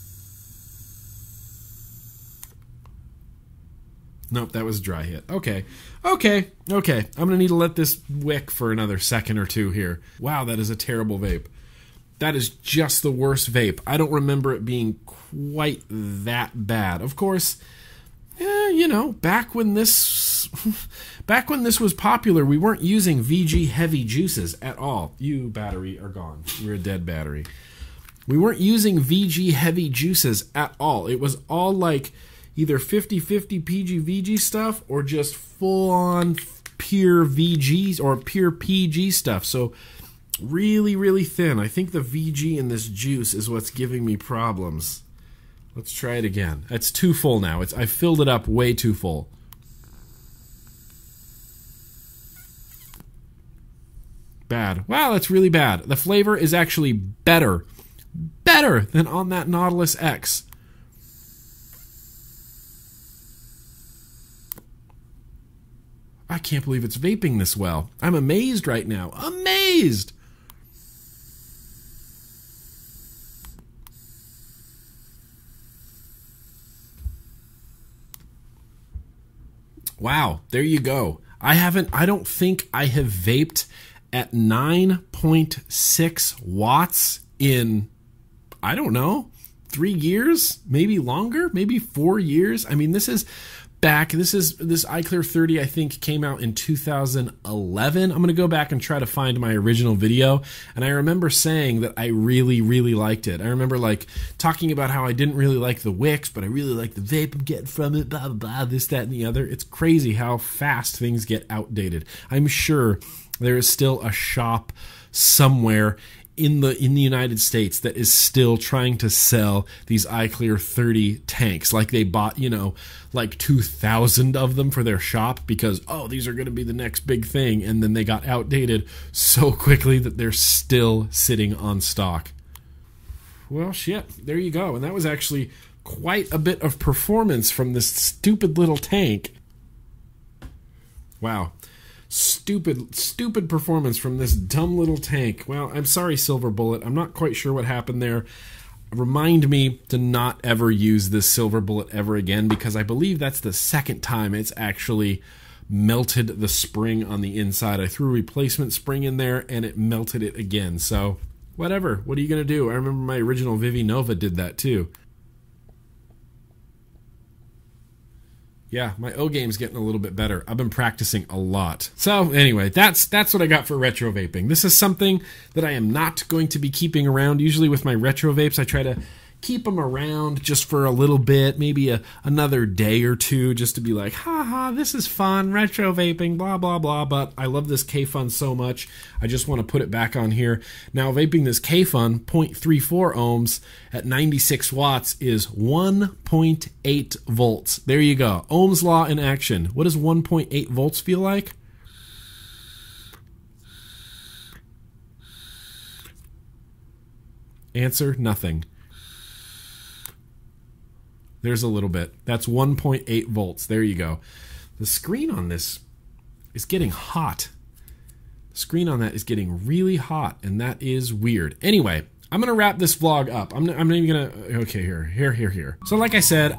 Nope, that was a dry hit. Okay. I'm going to need to let this wick for another second or two here. Wow, that is a terrible vape. That is just the worst vape. I don't remember it being quite that bad. Of course... you know, back when this was popular, we weren't using VG heavy juices at all. You battery are gone. You're a dead battery. We weren't using VG heavy juices at all. It was all like either 50-50 PG-VG stuff or just full-on pure VGs or pure PG stuff. So really, really thin. I think the VG in this juice is what's giving me problems. Let's try it again. It's too full now. I filled it up way too full. Bad. Wow, that's really bad. The flavor is actually better. Better than on that Nautilus X. I can't believe it's vaping this well. I'm amazed right now. Amazed! Wow, there you go. I don't think I have vaped at 9.6 watts in, I don't know, 3 years, maybe longer, maybe 4 years. I mean, this iClear 30, I think, came out in 2011. I'm going to go back and try to find my original video. And I remember saying that I really, really liked it. I remember like talking about how I didn't really like the wicks, but I really like the vape I'm getting from it, blah, blah, blah, this, that, and the other. It's crazy how fast things get outdated. I'm sure there is still a shop somewhere in the United States that is still trying to sell these iClear 30 tanks. Like they bought, you know, like 2,000 of them for their shop because, oh, these are going to be the next big thing. And then they got outdated so quickly that they're still sitting on stock. Well, shit, there you go. And that was actually quite a bit of performance from this stupid little tank. Wow. Stupid performance from this dumb little tank. Well, I'm sorry, Silver Bullet. I'm not quite sure what happened there. Remind me to not ever use this Silver Bullet ever again, because I believe that's the second time it's actually melted the spring on the inside. I threw a replacement spring in there and it melted it again. So whatever. What are you going to do? I remember my original Vivi Nova did that too. Yeah, my O game's getting a little bit better. I've been practicing a lot. So anyway, that's what I got for retro vaping. This is something that I am not going to be keeping around. Usually with my retro vapes, I try to keep them around just for a little bit, maybe another day or two, just to be like, haha, this is fun, retro vaping, blah, blah, blah. But I love this Kayfun so much, I just want to put it back on here. Now, vaping this Kayfun 0.34 ohms at 96 watts is 1.8 volts. There you go. Ohm's law in action. What does 1.8 volts feel like? Answer, nothing. There's a little bit. That's 1.8 volts. There you go. The screen on this is getting hot. The screen on that is getting really hot, and that is weird. Anyway, I'm going to wrap this vlog up. I'm not even going to... Okay, here. So like I said,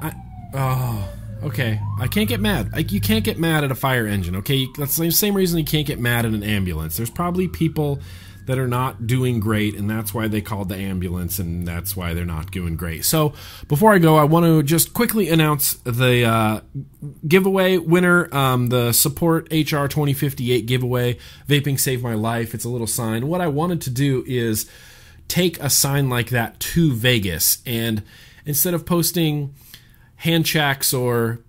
okay. I can't get mad. You can't get mad at a fire engine, okay? That's the same reason you can't get mad at an ambulance. There's probably people that are not doing great, and that's why they called the ambulance, and that's why they're not doing great. So before I go, I want to just quickly announce the giveaway winner, the Support HR 2058 giveaway, Vaping Saved My Life. It's a little sign. What I wanted to do is take a sign like that to Vegas, and instead of posting hand checks or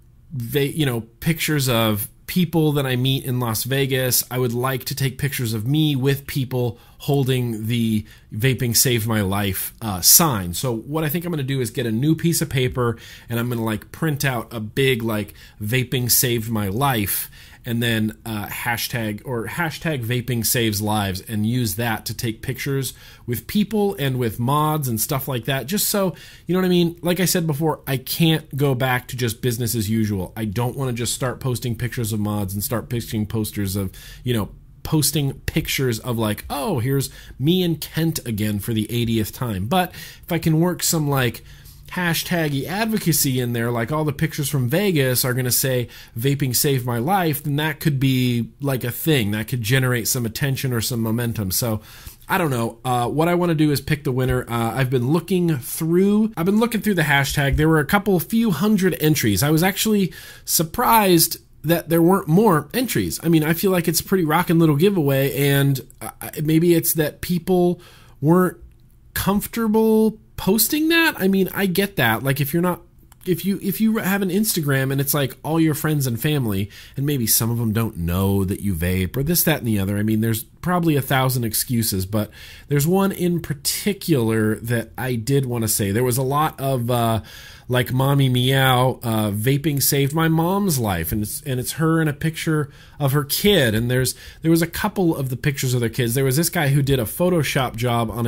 pictures of people that I meet in Las Vegas, I would like to take pictures of me with people holding the Vaping Saved My Life sign. So what I think I'm going to do is get a new piece of paper, and I'm going to like print out a big like Vaping Saved My Life, and then hashtag Vaping Saves Lives, and use that to take pictures with people and with mods and stuff like that, just so, you know what I mean? Like I said before, I can't go back to just business as usual. I don't want to just start posting pictures of mods and start posting posters of, posting pictures of like, oh, here's me and Kent again for the 80th time. But if I can work some like hashtaggy advocacy in there, like all the pictures from Vegas are going to say Vaping Saved My Life, then that could be like a thing that could generate some attention or some momentum. So I don't know. What I want to do is pick the winner. I've been looking through the hashtag. There were a few hundred entries. I was actually surprised that there weren't more entries. I mean, I feel like it's a pretty rockin' little giveaway, and maybe it's that people weren't comfortable posting that. I mean, I get that. Like, if you have an Instagram and it's like all your friends and family, and maybe some of them don't know that you vape or this, that, and the other. I mean, there's probably 1,000 excuses, but there's one in particular that I did want to say. There was a lot of like Mommy Meow, vaping saved my mom's life, and it's her in a picture of her kid, and there was a couple of the pictures of their kids. There was this guy who did a Photoshop job on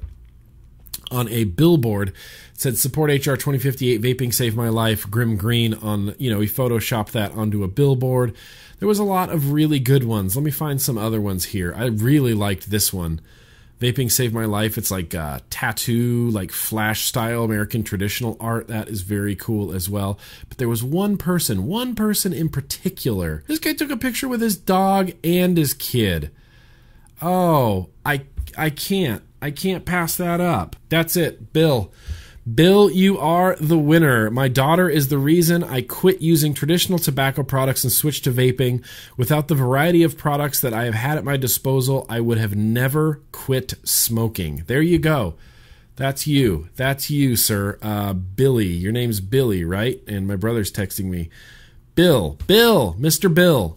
a billboard. It said Support HR 2058, Vaping Saved My Life, GrimmGreen on, he photoshopped that onto a billboard. There was a lot of really good ones. Let me find some other ones here. I really liked this one. Vaping Saved My Life. It's like tattoo, like flash style American traditional art. That is very cool as well. But there was one person in particular. This guy took a picture with his dog and his kid. Oh, I can't pass that up. That's it. Bill Bill, you are the winner. My daughter is the reason I quit using traditional tobacco products and switched to vaping. Without the variety of products that I have had at my disposal, I would have never quit smoking. There you go. That's you. That's you, sir. Billy. Your name's Billy, right? And my brother's texting me. Bill. Mr. Bill.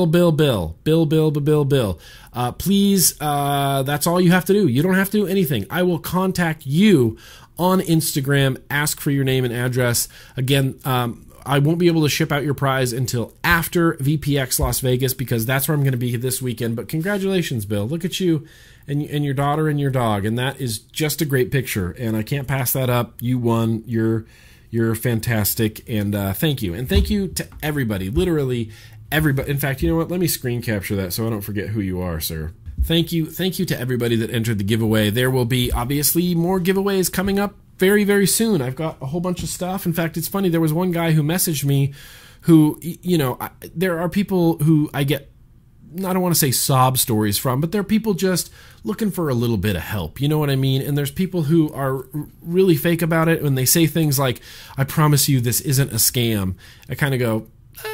Bill. Please, that's all you have to do. You don't have to do anything. I will contact you on Instagram, ask for your name and address. Again, I won't be able to ship out your prize until after VPX Las Vegas because that's where I'm going to be this weekend. But congratulations, Bill. Look at you and your daughter and your dog. And that is just a great picture. And I can't pass that up. You won. You're fantastic. And thank you. And thank you to everybody, literally everybody. In fact, you know what? Let me screen capture that so I don't forget who you are, sir. Thank you to everybody that entered the giveaway. There will be obviously more giveaways coming up very, very soon. I've got a whole bunch of stuff. In fact, it's funny. There was one guy who messaged me who, you know, there are people who I get, I don't want to say sob stories from, but there are people just looking for a little bit of help. You know what I mean? And there's people who are really fake about it when they say things like, I promise you this isn't a scam. I kind of go,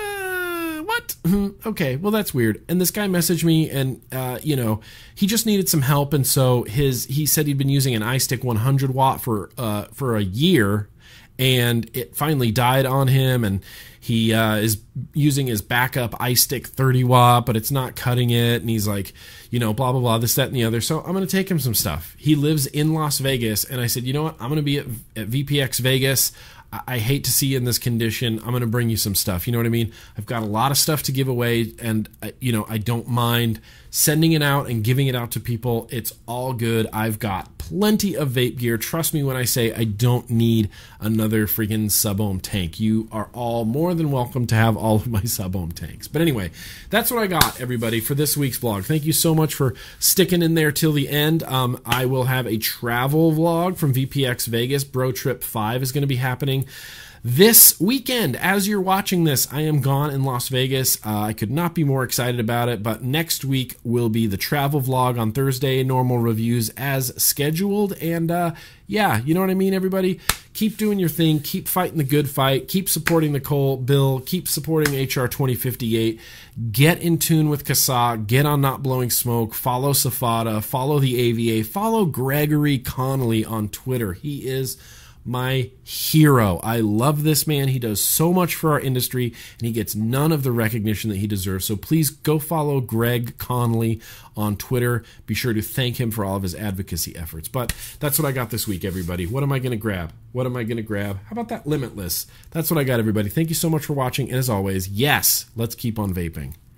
what? Okay, well, that's weird. And this guy messaged me and, you know, he just needed some help. And so he said he'd been using an iStick 100 watt for a year and it finally died on him. And he is using his backup iStick 30 watt, but it's not cutting it. And he's like, you know, blah, blah, blah, this, that, and the other. So I'm going to take him some stuff. He lives in Las Vegas. And I said, you know what? I'm going to be at VPX Vegas. I hate to see you in this condition. I'm going to bring you some stuff. You know what I mean? I've got a lot of stuff to give away, and you know, I don't mind sending it out and giving it out to people. It's all good. I've got plenty of vape gear. Trust me when I say I don't need another freaking sub-ohm tank. You are all more than welcome to have all of my sub-ohm tanks. But anyway, that's what I got, everybody, for this week's vlog. Thank you so much for sticking in there till the end. I will have a travel vlog from VPX Vegas. Bro Trip 5 is going to be happening this weekend. As you're watching this, I am gone in Las Vegas. I could not be more excited about it, but next week will be the travel vlog on Thursday, normal reviews as scheduled. And yeah, you know what I mean, everybody? Keep doing your thing. Keep fighting the good fight. Keep supporting the Cole bill. Keep supporting HR 2058. Get in tune with CASAA. Get on Not Blowing Smoke. Follow Safada. Follow the AVA. Follow Gregory Connolly on Twitter. He is my hero. I love this man. He does so much for our industry, and he gets none of the recognition that he deserves. So please go follow Greg Connolly on Twitter. Be sure to thank him for all of his advocacy efforts. But that's what I got this week, everybody. What am I going to grab? What am I going to grab? How about that Limitless? That's what I got, everybody. Thank you so much for watching. And as always, yes, let's keep on vaping.